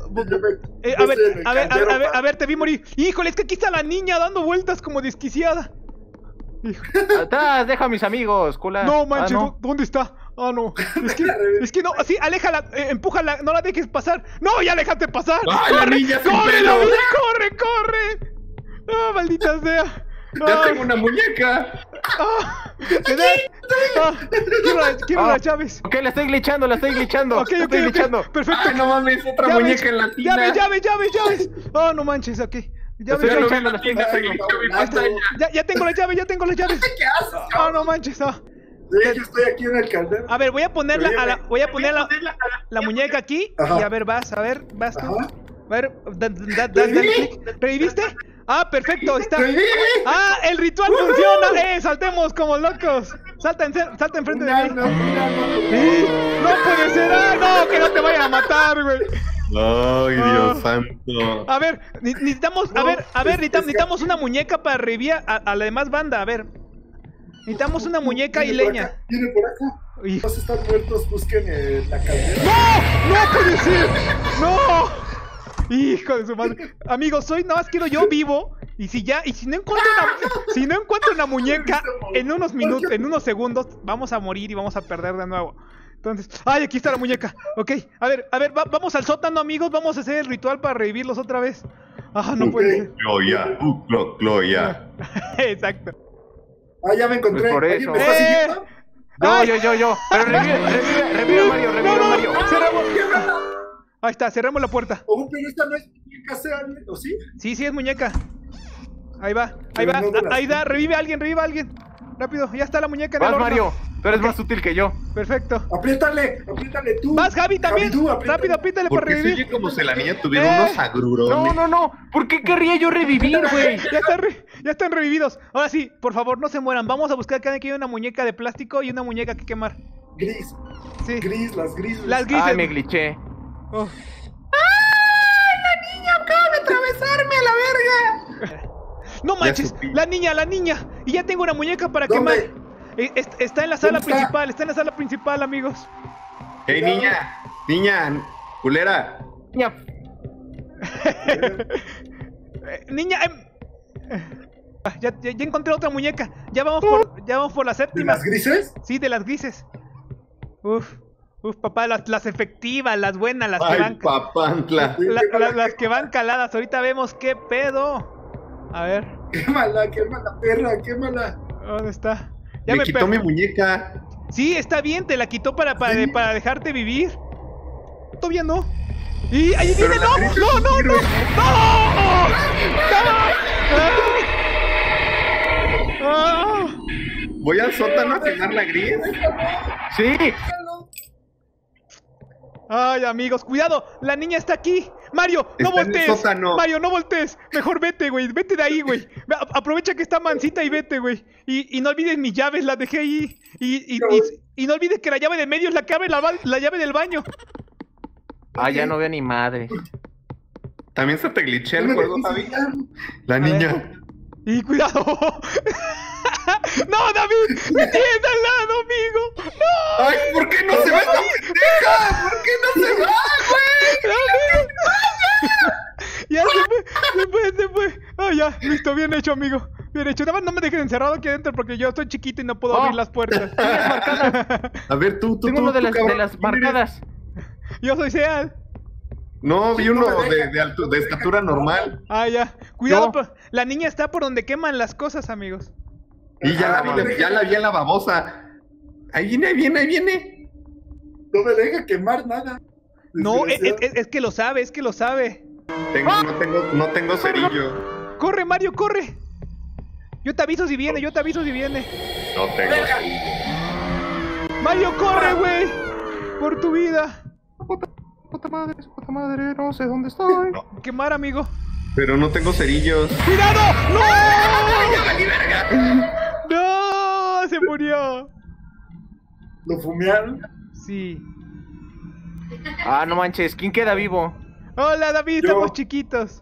A ver, te vi morir. Híjole, es que aquí está la niña dando vueltas como desquiciada. Atrás, deja a mis amigos, cula. No manches, no. ¿dónde está? Ah, no. Es que no, así, aléjala, empújala, no la dejes pasar. No, ya déjate pasar. ¡Ay, la niña sin ¡Corre, pelo! David, corre! ¡Ah, maldita sea! ¡Ya tengo una muñeca! Quiero las llaves. Ok, la estoy glitchando. Ok, perfecto. ¡Ay, no mames! Otra Llaves, muñeca en la tina. Llaves. Oh, no manches, ok. Estoy Ya lo vi en glitchando, la tina, se glitchó mi Ahí está. pantalla. Ya tengo las llaves. ¿Qué haces? Oh, no manches. Yo estoy aquí en el caldero. A ver, voy a poner la muñeca aquí. Ajá. Y a ver, vas tú. Ajá. A ver, dale clic. ¿Reviviste? Ah, perfecto, está. Ah, el ritual funciona. Saltemos como locos. Salta enfrente de mí. No puede ser. No, que no te vayan a matar, güey. ¡Ay, Dios santo! A ver, necesitamos una muñeca para revivir a la demás banda. A ver. Necesitamos una muñeca y leña. Viene por acá. Uy. Todos están muertos, busquen la caldera. ¡No puede ser! ¡No! Hijo de su madre. Amigos, nada más quiero yo vivo. Y si no encuentro una muñeca en unos minutos, en unos segundos, vamos a morir y vamos a perder de nuevo. Entonces, ¡ay, aquí está la muñeca! Ok, a ver, vamos al sótano, amigos. Vamos a hacer el ritual para revivirlos otra vez. Ah, no puede ser. Gloria. Exacto. Ah, ya me encontré. Pues por ¿Alguien eso. me está siguiendo? Yo. Pero revive Mario, Mario. Cerramos. Ahí está, cerramos la puerta. Oh, pero esta no es muñeca, sea alguien, ¿o sí? Sí, es muñeca. Ahí va. No Ahí da, revive a alguien. Rápido, ya está la muñeca en el Vas, horno. Mario. Tú eres más útil que yo. Perfecto. Apriétale tú. Vas, Javi, también. Javi, tú, apriétale. Rápido, apriétale para Porque se revivir. oye como si la niña tuviera unos agrurones. No. ¿Por qué querría yo revivir, güey? Ya están revividos. Ahora sí, por favor, no se mueran. Vamos a buscar que hay una muñeca de plástico y una muñeca que quemar. Gris. Sí. Las grises. Las grises. Ay, me glitché. Oh. ¡Acaba de atravesarme a la verga! No manches, supí. la niña. Y ya tengo una muñeca para ¿Dónde? quemar. Está en la sala ¿Dónde está? principal, amigos. ¡Hey, niña! ¡Culera! Ya. Niña, ya encontré otra muñeca. Ya vamos por la ¿De séptima. las grises? Sí, de las grises. Uf, papá, las efectivas, las buenas, las que Ay, van. papantla. Las que van caladas. Ahorita vemos qué pedo. A ver, Quémala, perra, quémala. ¿dónde está? Me quitó mi muñeca. Sí, está bien, te la quitó para dejarte vivir. Todavía no. Y ahí viene, Pero la no, gris no, es no, un no, héroe. no. Voy al sótano a quemar la gris. Sí. Ay, amigos, cuidado, la niña está aquí. Mario, no Está en el voltees. sótano. Mario, no voltees. Mejor vete, güey. Vete de ahí, güey. Aprovecha que está mansita y vete, güey. Y no olvides mis llaves, las dejé ahí. Y no olvides que la llave de medio es la que abre la llave del baño. Ah, ya no veo ni madre. También se te glitché el No me juego, dejes Javi. enseñar. La ver. niña. Y cuidado. No, David, me tienes al lado, amigo. No. Ay, ¿por qué no se va esta pendeja? ¿Por qué no se va, güey? Ya se fue. Ah, ya, listo, bien hecho, amigo. Bien hecho. Nada más no me dejes encerrado aquí adentro porque yo estoy chiquito y no puedo abrir las puertas. A ver, tú, Tengo uno de las cabrón, marcadas. Yo soy Seal. No, vi uno de estatura normal. Ah, ya. Cuidado, Yo. pues, la niña está por donde queman las cosas, amigos. Y ya la vi en la babosa. Ahí viene. No me deja quemar nada. No, Desgraciado. es que lo sabe. No tengo cerillo. Corre, Mario, corre. Yo te aviso si viene. No tengo cerillo. Mario, corre, güey. Por tu vida. Puta madre, no sé dónde estoy. Quemar, amigo. Pero no tengo cerillos. ¡Cuidado! ¡No! ¡No! Se murió. ¿Lo fumearon? Sí. Ah, no manches, ¿quién queda vivo? Hola, David, Yo. estamos chiquitos.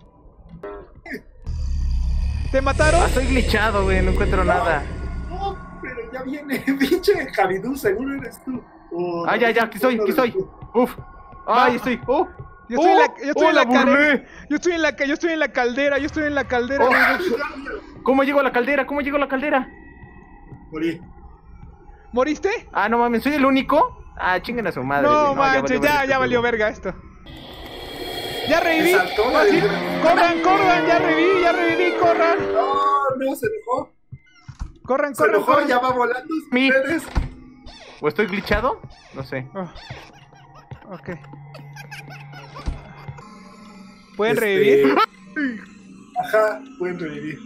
¿Te mataron? Ah, estoy glitchado, güey, no encuentro nada. No, pero ya viene, pinche Javidú, seguro eres tú. O- Ah, ya, aquí estoy. Uf. Ay, estoy. Yo estoy en la, yo estoy en la burlé. caldera. Yo estoy en la caldera. Oh. amigo. ¿Cómo llego a la caldera? Morí. ¿Moriste? Ah, no mames, ¿soy el único? Ah, chinguen a su madre. No güey, manches, ya valió verga esto. Ya reviví. Me saltó la Así, verga. corran, ya reviví, corran. No, se enojó. Corran. Se enojó, ya va volando. Mi. Ustedes. ¿O estoy glitchado? No sé. Oh. Ok. ¿Pueden revivir? Ajá, pueden revivir.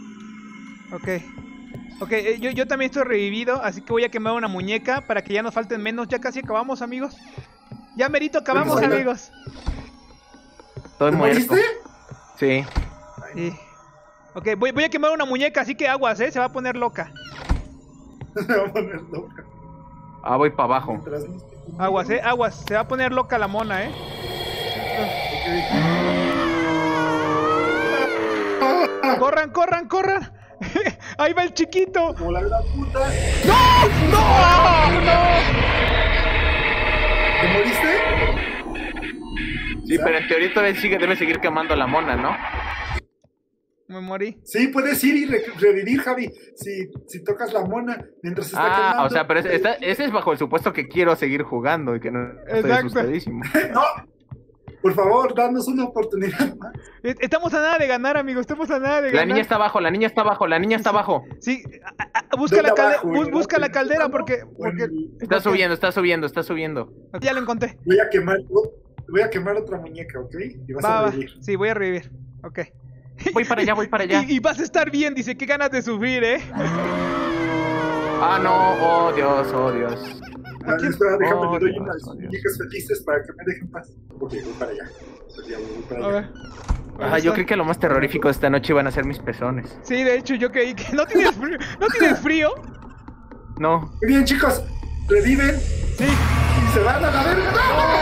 Ok, yo también estoy revivido, así que voy a quemar una muñeca para que ya nos falten menos. Ya casi acabamos, amigos. Ya merito acabamos, Bueno, amigos. Estoy ¿Te muerto. moriste? Sí. Sí. Ok, voy a quemar una muñeca, así que aguas, se va a poner loca. Se va a poner loca. Ah, voy para abajo. Mientras no esté conmigo. Aguas, se va a poner loca la mona, Corran. Ahí va el chiquito. Como la gran puta. ¡No! ¿Te moriste? Sí, pero en teoría todavía debe seguir quemando la mona, ¿no? Me morí. Sí, puedes ir y revivir, Javi. Si tocas la mona mientras está quemando. Ah, o sea, pero ese es bajo el supuesto que quiero seguir jugando y que no estoy Exacto. asustadísimo. No, por favor, danos una oportunidad más. Estamos a nada de ganar, amigos. Estamos a nada de La ganar. niña está abajo. Sí, busca ¿Dónde abajo, busca la ¿no? caldera porque Está subiendo. ya lo encontré. Voy a quemar otra muñeca, ¿ok? Y vas a Va. revivir. Sí, voy a revivir. Ok. Voy para allá. Y vas a estar bien, dice, qué ganas de sufrir, Ah, no, oh Dios. Ah, espera, déjame, Oh, le doy Dios, unas oh, Dios. muñecas felices para que me dejen paz. Ok, voy para allá. Ya voy para A allá. ver. Ah, yo creí que lo más terrorífico de esta noche iban a ser mis pezones. Sí, de hecho, yo creí que no tienes frío. ¿No tienes frío? No. Muy bien, chicos, reviven Sí. y se van a la verga.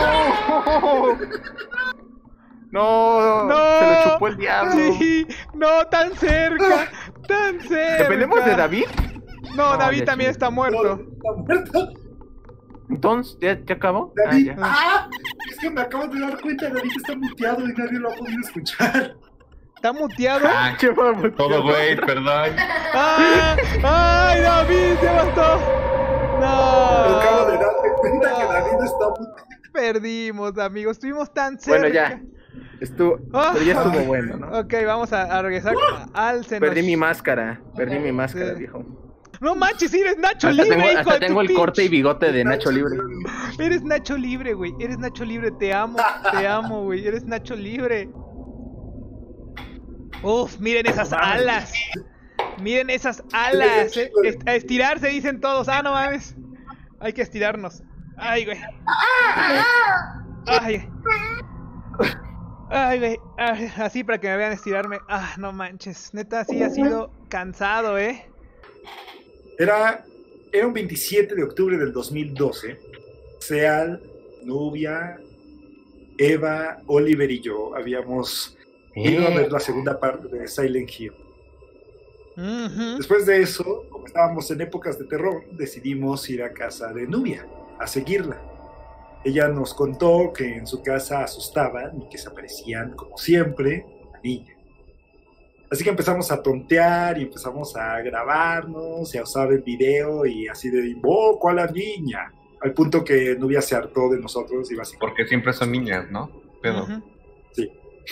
No, No. se lo chupó el diablo. Sí. No, tan cerca. ¿Dependemos de David? No, No, David ya también chingué. está muerto. Está muerto. Entonces, ¿ya acabó? David, Ah, es que me acabo de dar cuenta, David está muteado y nadie lo ha podido escuchar. ¿Está muteado? Todo güey, perdón. ¡Ay, David se mató! ¡No! Acabo de darme cuenta que David está muteado. Perdimos, amigos. Estuvimos tan cerca. Bueno, ya. Pero ya estuvo bueno, ¿no? Ok, vamos a regresar al seno. Perdí mi máscara, viejo. No manches, eres Nacho Libre, hijo de tengo tu el corte y pinche. bigote de Nacho Libre. Eres Nacho Libre, güey. Eres Nacho Libre, te amo, güey. Eres Nacho Libre. Uf, miren esas alas. Miren esas alas. A estirarse dicen todos. Ah, no mames. Hay que estirarnos. Ay, güey. Ay. Ay, güey. Ay, así para que me vean estirarme. Ah, no manches. Neta, sí ha sido cansado, Era un 27 de octubre del 2012. Seal, Nubia, Eva, Oliver y yo habíamos ido a ver la segunda parte de Silent Hill. Después de eso, como estábamos en épocas de terror, decidimos ir a casa de Nubia a seguirla. Ella nos contó que en su casa asustaban y que se aparecían, como siempre, una niña. Así que empezamos a tontear y empezamos a grabarnos y a usar el video y así de invoco a la niña. Al punto que Nubia se hartó de nosotros y básicamente... Porque siempre son niñas, ¿no? Pero... Sí.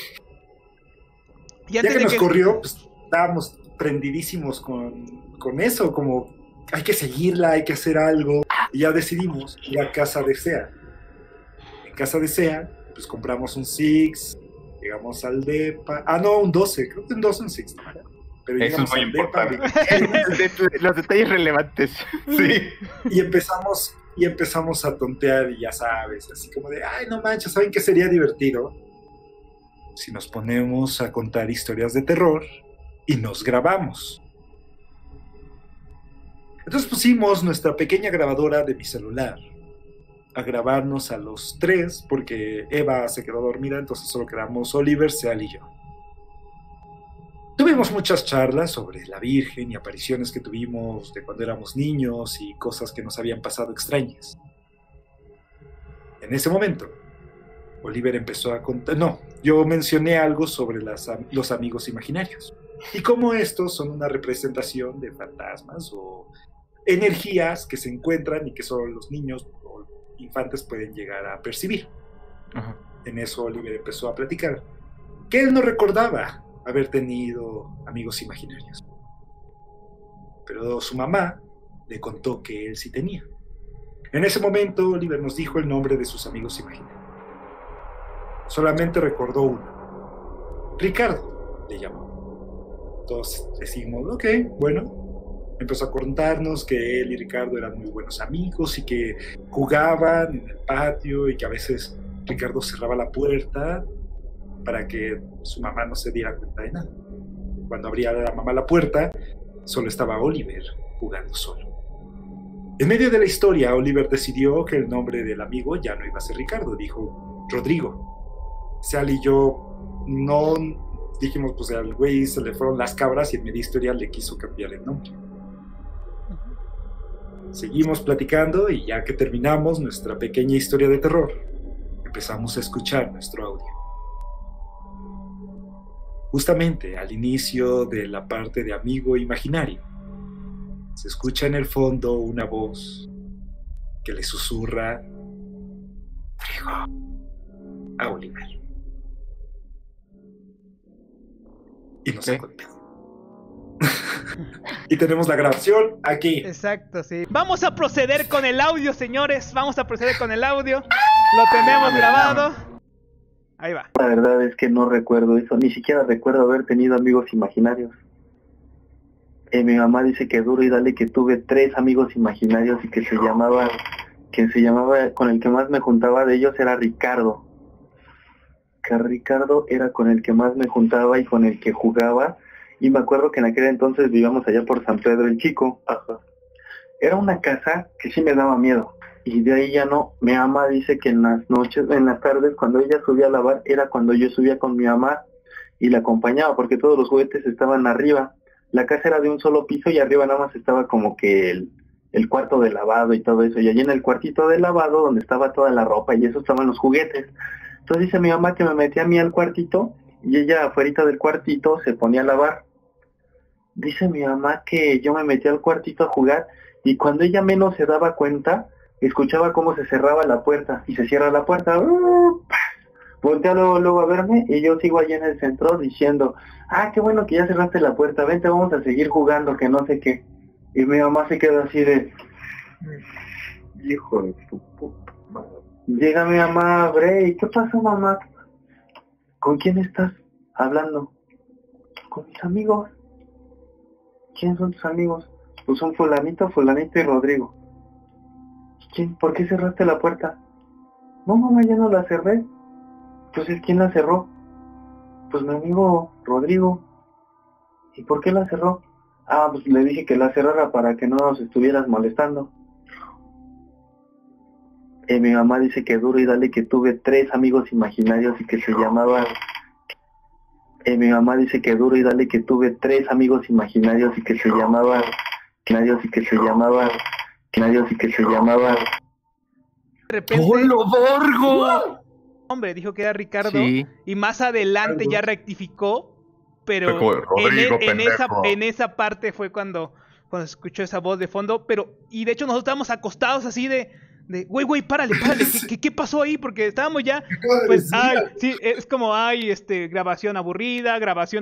Y ya que nos corrió, pues estábamos prendidísimos con eso, como hay que seguirla, hay que hacer algo. Y ya decidimos ir a casa de Sea. En casa de Sea, pues compramos un Six, llegamos al depa. Ah, no, un 12, creo que un 12, un Six. Pero eso es muy importante. Los detalles relevantes. Sí. Y empezamos a tontear y ya sabes, así como de, ay, no manches, ¿saben qué sería divertido? Si nos ponemos a contar historias de terror y nos grabamos. Entonces pusimos nuestra pequeña grabadora de mi celular a grabarnos a los tres, porque Eva se quedó dormida, entonces solo quedamos Oliver, Seal y yo. Tuvimos muchas charlas sobre la Virgen y apariciones que tuvimos de cuando éramos niños y cosas que nos habían pasado extrañas. En ese momento, Oliver empezó a contar... No, yo mencioné algo sobre los amigos imaginarios y cómo estos son una representación de fantasmas o energías que se encuentran y que solo los niños o infantes pueden llegar a percibir. Ajá. En eso Oliver empezó a platicar que él no recordaba haber tenido amigos imaginarios, pero su mamá le contó que él sí tenía. En ese momento Oliver nos dijo el nombre de sus amigos imaginarios. Solamente recordó uno. Ricardo le llamó. Todos decimos, ok, bueno. Empezó a contarnos que él y Ricardo eran muy buenos amigos y que jugaban en el patio y que a veces Ricardo cerraba la puerta para que su mamá no se diera cuenta de nada. Cuando abría la mamá la puerta, solo estaba Oliver jugando solo. En medio de la historia, Oliver decidió que el nombre del amigo ya no iba a ser Ricardo, dijo Rodrigo. Seal y yo no dijimos, pues al güey se le fueron las cabras y en media historia le quiso cambiar el nombre. Seguimos platicando y ya que terminamos nuestra pequeña historia de terror, empezamos a escuchar nuestro audio. Justamente al inicio de la parte de amigo imaginario, se escucha en el fondo una voz que le susurra Frigo a Oliver. Y nos sacó el pedo. Y tenemos la grabación aquí. Exacto, sí. Vamos a proceder con el audio, señores. Vamos a proceder con el audio. Lo tenemos grabado. Ahí va. La verdad es que no recuerdo eso. Ni siquiera recuerdo haber tenido amigos imaginarios. Mi mamá dice que duro y dale que tuve 3 amigos imaginarios y que se llamaba, con el que más me juntaba de ellos era Ricardo. Que Ricardo era con el que más me juntaba y con el que jugaba. Y me acuerdo que en aquel entonces vivíamos allá por San Pedro el Chico. Ajá. Era una casa que sí me daba miedo. Y de ahí ya no. Mi mamá dice que en las noches, en las tardes, cuando ella subía a lavar, era cuando yo subía con mi mamá y la acompañaba, porque todos los juguetes estaban arriba. La casa era de un solo piso y arriba nada más estaba como que el cuarto de lavado y todo eso. Y allí en el cuartito de lavado, donde estaba toda la ropa y eso, estaban los juguetes. Entonces dice mi mamá que me metía a mí al cuartito y ella afuera del cuartito se ponía a lavar. Dice mi mamá que yo me metí al cuartito a jugar y cuando ella menos se daba cuenta, escuchaba cómo se cerraba la puerta y se cierra la puerta. Voltea luego a verme y yo sigo allí en el centro diciendo, qué bueno que ya cerraste la puerta, vente, vamos a seguir jugando, que no sé qué. Y mi mamá se quedó así de, hijo de tu puta madre. Llega mi mamá, abre, ¿y qué pasó, mamá? ¿Con quién estás hablando? Con mis amigos. ¿Quiénes son tus amigos? Pues son fulanito y Rodrigo. ¿Quién? ¿Por qué cerraste la puerta? No, mamá, ya no la cerré. Entonces, ¿quién la cerró? Pues mi amigo Rodrigo. ¿Y por qué la cerró? Pues le dije que la cerrara para que no nos estuvieras molestando. Mi mamá dice que duro y dale que tuve 3 amigos imaginarios y que se llamaban... mi mamá dice que duro y dale que tuve 3 amigos imaginarios y que se llamaban... De repente... ¡Polo Borgo! Hombre, dijo que era Ricardo, Sí. y más adelante ya rectificó, pero Rodrigo, en esa parte fue cuando se escuchó esa voz de fondo, y de hecho nosotros estábamos acostados así de güey, párale, ¿qué pasó ahí? Porque estábamos ya, pues, sí, es como, grabación aburrida,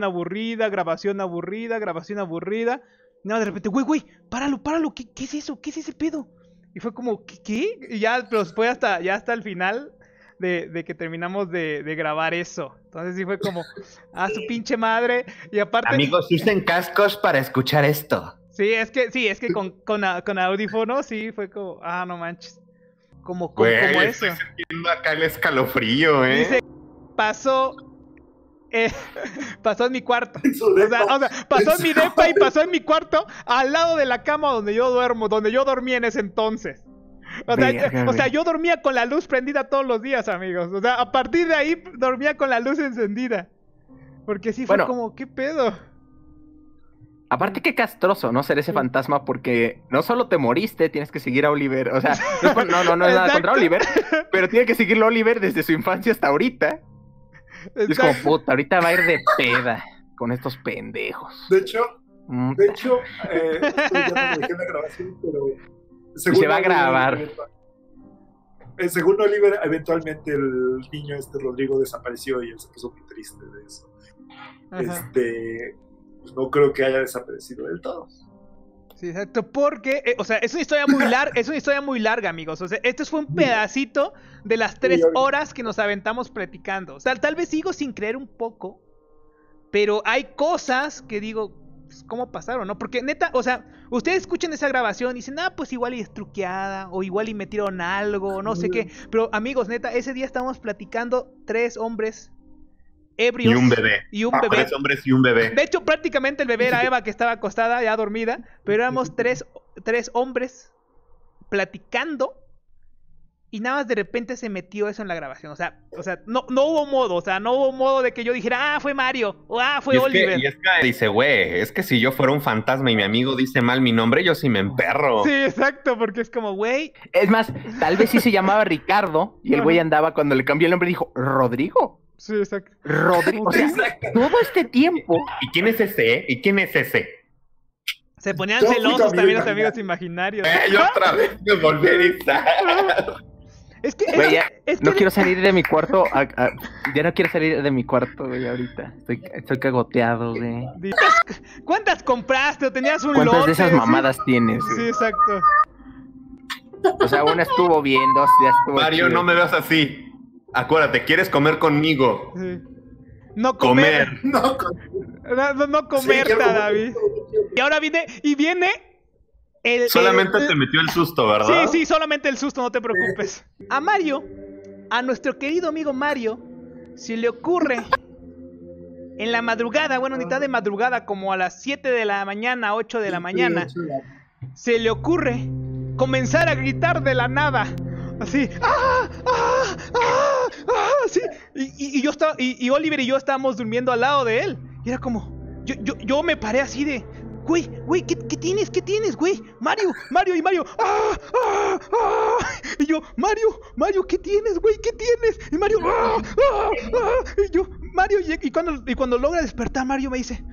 no, de repente, güey, páralo, ¿qué es eso? ¿Qué es ese pedo? Y fue como, ¿qué? Y ya, pero fue hasta el final de que terminamos de grabar eso. Entonces sí fue como, su pinche madre. Y aparte... Amigos, usen cascos para escuchar esto. Sí, es que con audífonos sí fue como, no manches. Como Güey, eso. estoy sintiendo acá el escalofrío, Dice, pasó en mi cuarto. O sea, pasó en mi depa y pasó en mi cuarto al lado de la cama donde yo duermo, donde yo dormía en ese entonces. O sea, yo dormía con la luz prendida todos los días, amigos. O sea, a partir de ahí dormía con la luz encendida. Porque sí fue como, ¿qué pedo? Aparte, qué castroso, ¿no? Ser ese fantasma, porque no solo te moriste, tienes que seguir a Oliver. O sea, no es nada contra Oliver, pero tiene que seguirlo a Oliver desde su infancia hasta ahorita. Y es como, puta, ahorita va a ir de peda con estos pendejos. De hecho, esto ya no me dejé en la grabación, pero... Se va a grabar. Según Oliver, eventualmente el niño Rodrigo desapareció y él se puso muy triste de eso. Pues no creo que haya desaparecido del todo. Sí, exacto, porque, o sea, es una historia muy larga, amigos. O sea, este fue un pedacito de las 3 horas que nos aventamos platicando. O sea, tal vez sigo sin creer un poco, pero hay cosas que digo, pues, ¿cómo pasaron, no? Porque neta, o sea, ustedes escuchan esa grabación y dicen, pues igual y es truqueada, o igual y metieron algo, no sé qué. Pero, amigos, neta, ese día estábamos platicando 3 hombres ebrios y un bebé. 3 hombres y un bebé. De hecho, prácticamente el bebé era Eva, que estaba acostada, ya dormida, pero éramos 3 hombres platicando y nada más de repente se metió eso en la grabación. O sea, no hubo modo, no hubo modo de que yo dijera, fue Mario, o fue Oliver. Y es que dice, güey, es que si yo fuera un fantasma y mi amigo dice mal mi nombre, yo sí me emperro. Sí, exacto, porque es como, güey. Es más, tal vez sí se llamaba Ricardo y el güey andaba, cuando le cambió el nombre, dijo, ¿Rodrigo? Sí, exacto. Rodrigo, o sea, todo este tiempo. ¿Y quién es ese? ¿Y quién es ese? Se ponían celosos también los amigos imaginarios. Yo otra vez me volví a erizar. Es que, güey, no quiero salir de mi cuarto. Ya no quiero salir de mi cuarto, güey, ahorita. Estoy cagoteado, güey. ¿Cuántas compraste? ¿O tenías un lote? ¿Cuántas de esas mamadas tienes? Sí, exacto. O sea, una estuvo bien, 2 ya estuvo Mario, chido. no me veas así. Acuérdate, ¿quieres comer conmigo? Sí. No comer. No comer, sí, David. Y ahora viene solamente te metió el susto, ¿verdad? Sí, solamente el susto, no te preocupes. A Mario, a nuestro querido amigo Mario, se le ocurre en la madrugada, bueno, mitad de madrugada, como a las 7 de la mañana, 8 de la mañana, se le ocurre comenzar a gritar de la nada. Así, así. Y yo estaba, y Oliver y yo estábamos durmiendo al lado de él. Y era como, yo me paré así de, güey, ¿qué tienes, güey? Mario, y Mario, y yo, Mario, ¿qué tienes, güey? ¿Qué tienes? Y Mario, y yo, Mario, y cuando logra despertar, Mario me dice,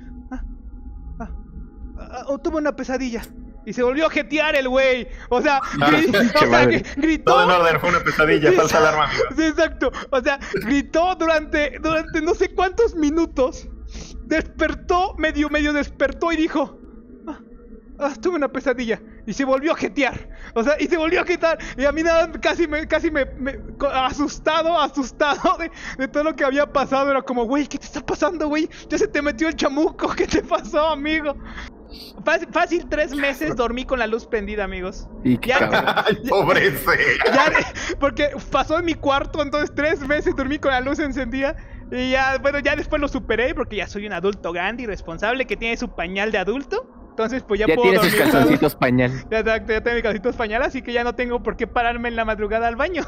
tuve una pesadilla. Y se volvió a jetear el güey. O sea, gritó. Todo en orden, fue una pesadilla, Sí, falsa alarma, amigo. Sí, exacto. O sea, gritó durante no sé cuántos minutos. Despertó, medio despertó y dijo, tuve una pesadilla. Y se volvió a jetear. O sea, y a mí nada, casi me asustado de todo lo que había pasado. Era como, güey, ¿qué te está pasando, güey? Ya se te metió el chamuco. ¿Qué te pasó, amigo? Fácil 3 meses dormí con la luz prendida, amigos. Y Ay, pobrecito. Porque pasó en mi cuarto, entonces 3 meses dormí con la luz encendida. Y ya, bueno, ya después lo superé porque ya soy un adulto grande y responsable que tiene su pañal de adulto. Entonces, pues ya puedo tiene dormir. sus calzoncitos pañal. Exacto, ya tengo mis calzoncitos pañal, así que ya no tengo por qué pararme en la madrugada al baño.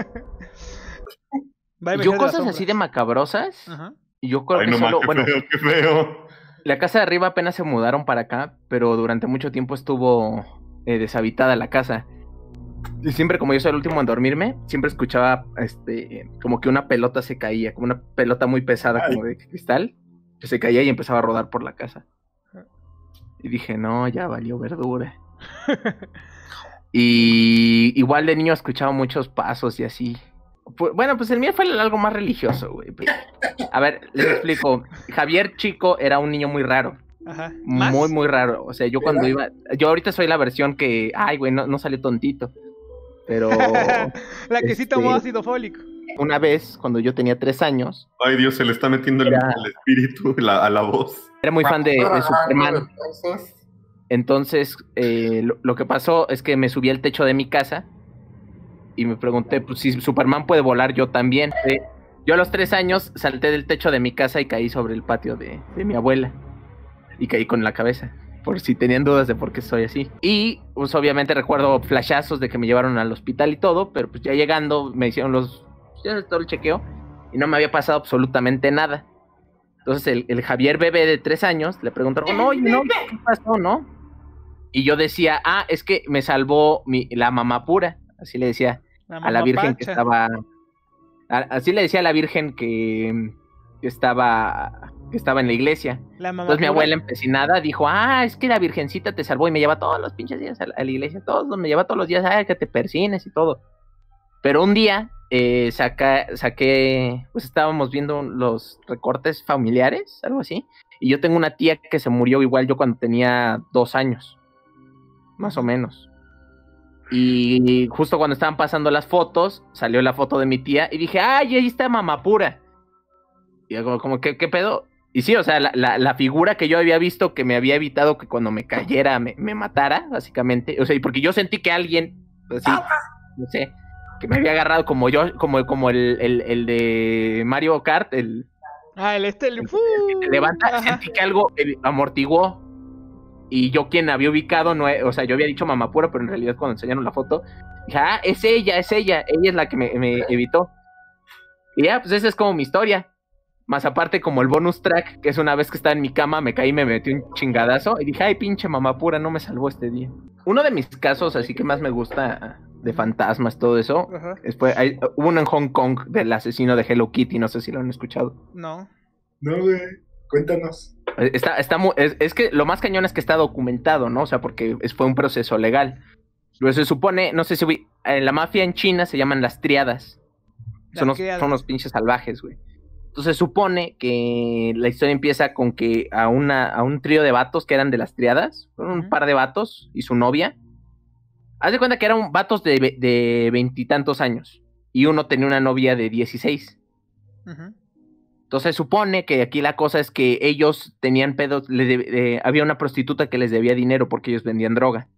Yo cosas así de macabrosas. Ajá. Y yo creo Ay, que no solo, mames, qué feo. La casa de arriba apenas se mudaron para acá, pero durante mucho tiempo estuvo deshabitada la casa. Y siempre, como yo soy el último en dormirme, siempre escuchaba como que una pelota se caía, como una pelota muy pesada, como de cristal, que se caía y empezaba a rodar por la casa. Y dije, no, ya valió verdura. Y igual de niño escuchaba muchos pasos y así. Bueno, pues el mío fue algo más religioso, güey. A ver, les explico. Javier chico era un niño muy raro. Ajá. Muy, muy raro. O sea, yo cuando iba... Yo ahorita soy la versión que... Ay, güey, no salió tontito. Pero... La que sí tomó ácido fólico. Una vez, cuando yo tenía 3 años... Ay, Dios, se le está metiendo el espíritu a la voz. Era muy fan de Superman. Entonces, lo que pasó es que me subí al techo de mi casa y me pregunté, pues si Superman puede volar, yo también. Yo a los 3 años salté del techo de mi casa y caí sobre el patio de mi abuela. Y caí con la cabeza, por si tenían dudas de por qué estoy así. Y pues obviamente recuerdo flashazos de que me llevaron al hospital y todo, pero pues ya llegando me hicieron todo el chequeo y no me había pasado absolutamente nada. Entonces el Javier bebé de 3 años le preguntaron, no, ¿qué pasó, no? Y yo decía, es que me salvó la mamá pura, así le decía a la virgen que estaba... Así le decía a la virgen que estaba en la iglesia. Entonces mi abuela empecinada dijo, es que la virgencita te salvó y me lleva todos los pinches días a la iglesia, me lleva todos los días, que te persines y todo. Pero un día saqué, pues estábamos viendo los recortes familiares, algo así, y yo tengo una tía que se murió igual yo cuando tenía 2 años, más o menos. Y justo cuando estaban pasando las fotos, salió la foto de mi tía y dije, ahí está mamá pura. Y como ¿qué pedo? Y sí, o sea, la figura que yo había visto que me había evitado que cuando me cayera me matara, básicamente. O sea, y porque yo sentí que alguien, así, no sé, que me había agarrado como el de Mario Kart, el que te levanta, sentí que algo amortiguó. Y yo quien había ubicado, o sea, yo había dicho mamá pura, pero en realidad cuando enseñaron la foto, dije, es ella es la que me evitó. Y ya, pues esa es como mi historia. Más aparte como el bonus track, que es una vez que estaba en mi cama, me caí y me metí un chingadazo, y dije, ay, pinche mamá pura, no me salvó este día. Uno de mis casos, así que más me gusta, de fantasmas, todo eso, hubo uno en Hong Kong del asesino de Hello Kitty, no sé si lo han escuchado. No, güey, cuéntanos. Es que lo más cañón es que está documentado, ¿no? O sea, porque fue un proceso legal. Pero se supone, no sé si en la mafia en China se llaman las triadas. Son los pinches salvajes, güey. Entonces se supone que la historia empieza con que a un trío de vatos que eran de las triadas, un par de vatos y su novia. Haz de cuenta que eran vatos de 20 y tantos años. Y uno tenía una novia de 16. Entonces se supone que aquí la cosa es que ellos tenían pedos, había una prostituta que les debía dinero porque ellos vendían droga.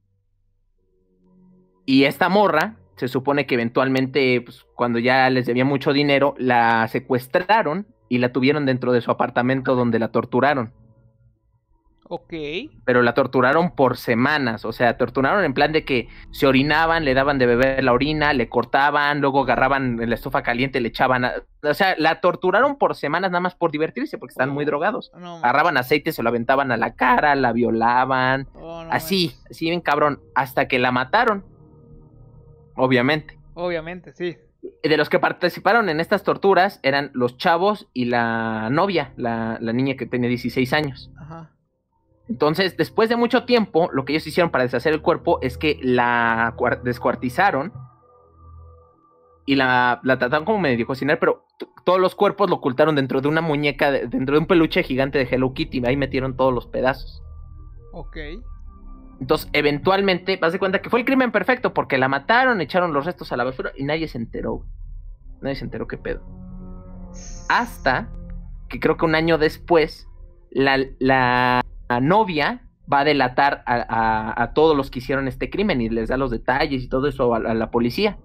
Y esta morra, se supone que eventualmente, pues, cuando ya les debía mucho dinero, la secuestraron y la tuvieron dentro de su apartamento donde la torturaron. Ok. Pero la torturaron por semanas, o sea, torturaron en plan de que se orinaban, le daban de beber la orina, le cortaban, luego agarraban la estufa caliente, le echaban... O sea, la torturaron por semanas nada más por divertirse, porque están muy drogados. No, agarraban aceite, se lo aventaban a la cara, la violaban, así bien cabrón, hasta que la mataron. Obviamente, sí. De los que participaron en estas torturas eran los chavos y la novia, la niña que tenía 16 años. Ajá. Entonces, después de mucho tiempo, lo que ellos hicieron para deshacer el cuerpo es que la descuartizaron y la trataron como medio cocinar, pero todos los cuerpos lo ocultaron dentro de una muñeca, dentro de un peluche gigante de Hello Kitty. Ahí metieron todos los pedazos. Ok. Entonces, eventualmente, vas de cuenta que fue el crimen perfecto, porque la mataron, echaron los restos a la basura y nadie se enteró. Nadie se enteró qué pedo. Hasta que creo que un año después, la novia va a delatar a todos los que hicieron este crimen y les da los detalles y todo eso a la policía.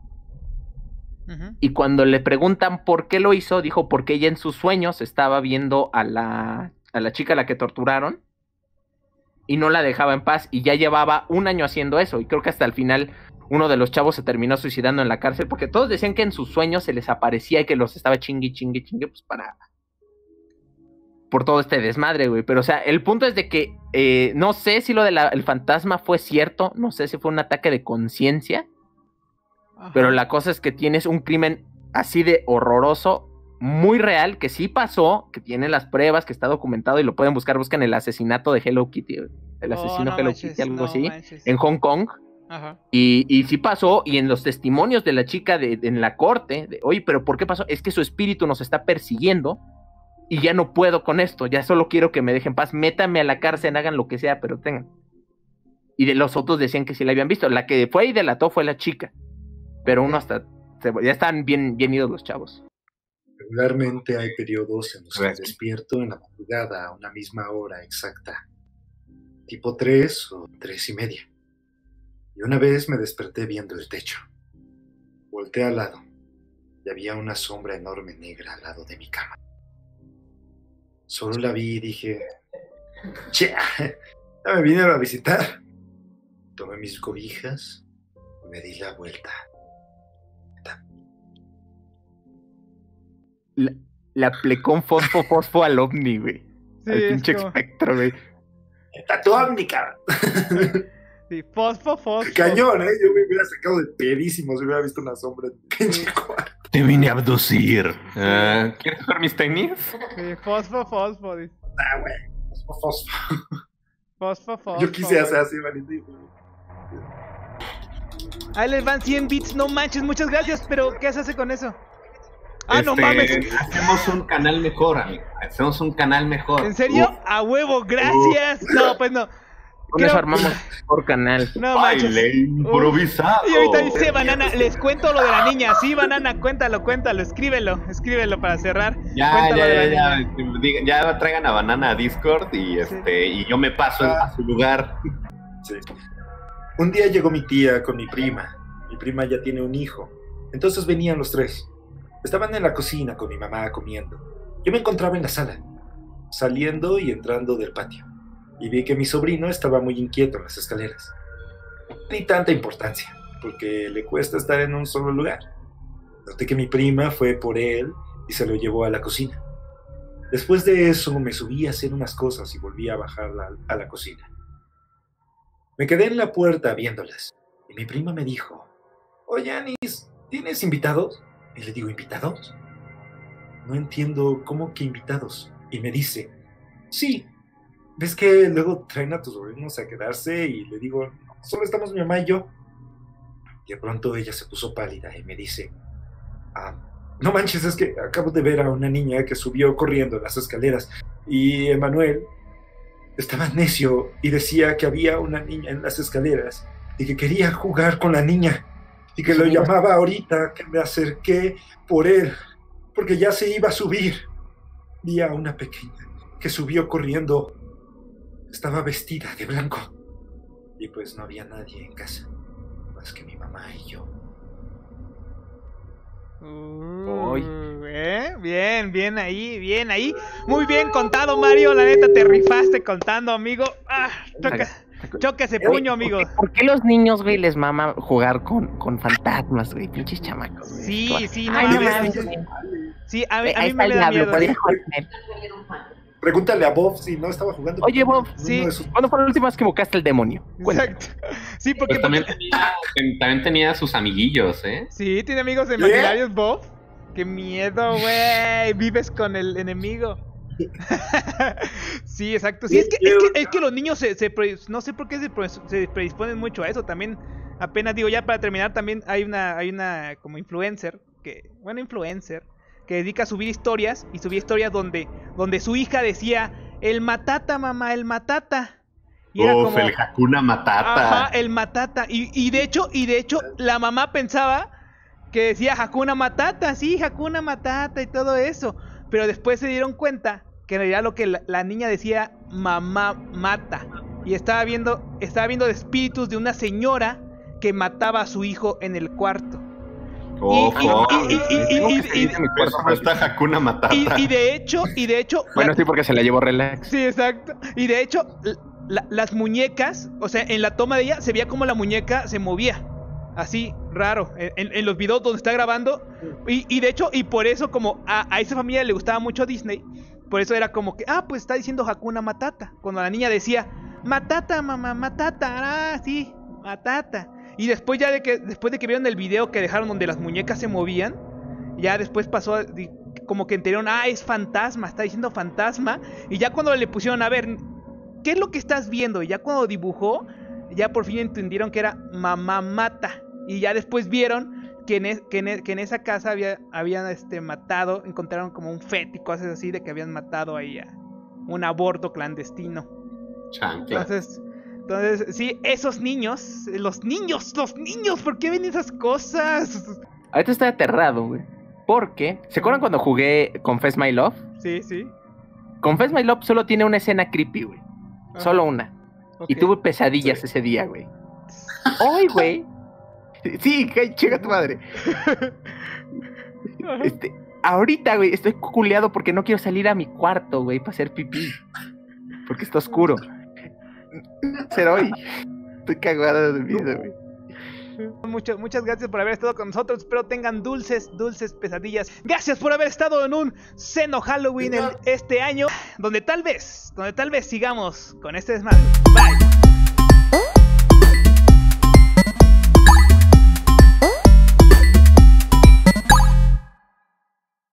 Y cuando le preguntan por qué lo hizo, dijo porque ella en sus sueños estaba viendo a la chica a la que torturaron y no la dejaba en paz, y ya llevaba un año haciendo eso, y creo que hasta el final uno de los chavos se terminó suicidando en la cárcel, porque todos decían que en sus sueños se les aparecía y que los estaba chingue, pues por todo este desmadre, güey. Pero o sea, el punto es de que no sé si lo del fantasma fue cierto, no sé si fue un ataque de conciencia. Pero la cosa es que tienes un crimen así de horroroso, muy real, que sí pasó, que tiene las pruebas, que está documentado y lo pueden buscar. Buscan el asesinato de Hello Kitty, el asesino Hello Kitty, algo así, en Hong Kong. Ajá. Y sí pasó, y en los testimonios de la chica en la corte, oye, pero ¿por qué pasó? Es que su espíritu nos está persiguiendo y ya no puedo con esto, ya solo quiero que me dejen paz, métame a la cárcel, hagan lo que sea, pero tengan. Y de los otros decían que sí la habían visto. La que fue y delató fue la chica. Pero uno hasta... ya están bien idos los chavos. Regularmente hay periodos en los que despierto en la madrugada a una misma hora exacta. Tipo 3 o 3:30. Y una vez me desperté viendo el techo. Volteé al lado y había una sombra enorme negra al lado de mi cama. Solo la vi y dije... ¡Ya! Ya me vinieron a visitar. Tomé mis cobijas y me di la vuelta. Le aplicó un fosfo al ovni, güey. Sí, al pinche espectro, güey. Está tu ovni, cabrón. Sí, fosfo. Cañón, yo me hubiera sacado de pedísimo si hubiera visto una sombra en pinche cuarto. Te vine a abducir. ¿Quieres ver mis tenis? Sí, fosfo. Güey. Fosfo. Yo quise hacer así, manito. Ahí les van 100 bits, no manches, muchas gracias, pero ¿qué se hace con eso? No mames. Hacemos un canal mejor, amigo. Hacemos un canal mejor. ¿En serio? A huevo, gracias. No, pues no. Con eso armamos por canal. No manches. Improvisado. Y ahorita dice Banana, les cuento lo de la niña. Sí, Banana, cuéntalo, escríbelo para cerrar. Ya traigan a Banana a Discord y y yo me paso a su lugar. Sí. Un día llegó mi tía con mi prima. Mi prima ya tiene un hijo. Entonces venían los tres. Estaban en la cocina con mi mamá comiendo. Yo me encontraba en la sala, saliendo y entrando del patio, y vi que mi sobrino estaba muy inquieto en las escaleras. Ni tanta importancia, porque le cuesta estar en un solo lugar. Noté que mi prima fue por él y se lo llevó a la cocina. Después de eso me subí a hacer unas cosas y volví a bajar a la cocina. Me quedé en la puerta viéndolas, y mi prima me dijo: «Oye, Anis, ¿tienes invitados?» Y le digo: ¿invitados? No entiendo, ¿cómo que invitados? Y me dice: sí, ¿ves que luego traen a tus sobrinos a quedarse? Y le digo: solo estamos mi mamá y yo. Y de pronto ella se puso pálida y me dice: no manches, es que acabo de ver a una niña que subió corriendo las escaleras, y Emanuel estaba necio y decía que había una niña en las escaleras y que quería jugar con la niña. Y que lo llamaba ahorita, que me acerqué por él, porque ya se iba a subir. Vi a una pequeña que subió corriendo. Estaba vestida de blanco. Y pues no había nadie en casa, más que mi mamá y yo. Bien ahí. Muy bien contado, Mario. La neta, te rifaste contando, amigo. Choca ese puño, amigos. ¿Por qué los niños, güey, les mama jugar con fantasmas, güey? Pinches chamacos. Sí, no mames. Sí, a mí me da miedo. Pregúntale a Bob si no estaba jugando. Oye, Bob, ¿cuándo fue la última vez que invocaste al demonio? Exacto. Sí, porque... Pues también tenía sus amiguillos, ¿eh? Sí, tiene amigos imaginarios, Bob. ¡Qué miedo, güey! Vives con el enemigo. Sí, exacto. Sí, es que los niños no sé por qué se predisponen mucho a eso. También, apenas digo, ya para terminar, también hay una como influencer, que dedica a subir historias, y subía historias donde su hija decía, el matata, mamá, el matata. Y era como, el Hakuna Matata. Ajá, el matata. Y de hecho, la mamá pensaba que decía Hakuna Matata, sí, Hakuna Matata y todo eso. Pero después se dieron cuenta que en realidad lo que la niña decía, mamá mata. Y estaba viendo espíritus de una señora que mataba a su hijo en el cuarto. Hakuna Matata. Y de hecho... Bueno, sí, porque se la llevó relax. Sí, exacto. Y de hecho, las muñecas, o sea, en la toma de ella se veía como la muñeca se movía. Así, raro, en los videos donde está grabando. Y de hecho, y por eso como a esa familia le gustaba mucho Disney, por eso era como que, pues está diciendo Hakuna Matata. Cuando la niña decía, Matata, mamá, Matata, sí, Matata. Y después después de que vieron el video que dejaron donde las muñecas se movían, ya después pasó como que entendieron, es fantasma, está diciendo fantasma. Y ya cuando le pusieron, a ver, ¿qué es lo que estás viendo? Y ya cuando dibujó, ya por fin entendieron que era mamá mata. Y ya después vieron que en esa casa habían matado, encontraron como un feto y cosas así, de que habían matado ahí a un aborto clandestino. Chancla. Entonces, sí, esos niños, los niños, ¿por qué ven esas cosas? Ahorita estoy aterrado, güey. Porque, ¿se acuerdan cuando jugué Confess My Love? Sí. Confess My Love solo tiene una escena creepy, güey. Solo una. Okay. Y tuve pesadillas ese día, güey. Hoy, güey. Sí, chica tu madre. Ahorita, güey, estoy culeado porque no quiero salir a mi cuarto, güey, para hacer pipí. Porque está oscuro. Pero hoy estoy cagado de miedo, güey. Muchas gracias por haber estado con nosotros. Espero tengan dulces pesadillas. Gracias por haber estado en un seno Halloween este año, donde tal vez sigamos con este desmadre. Bye.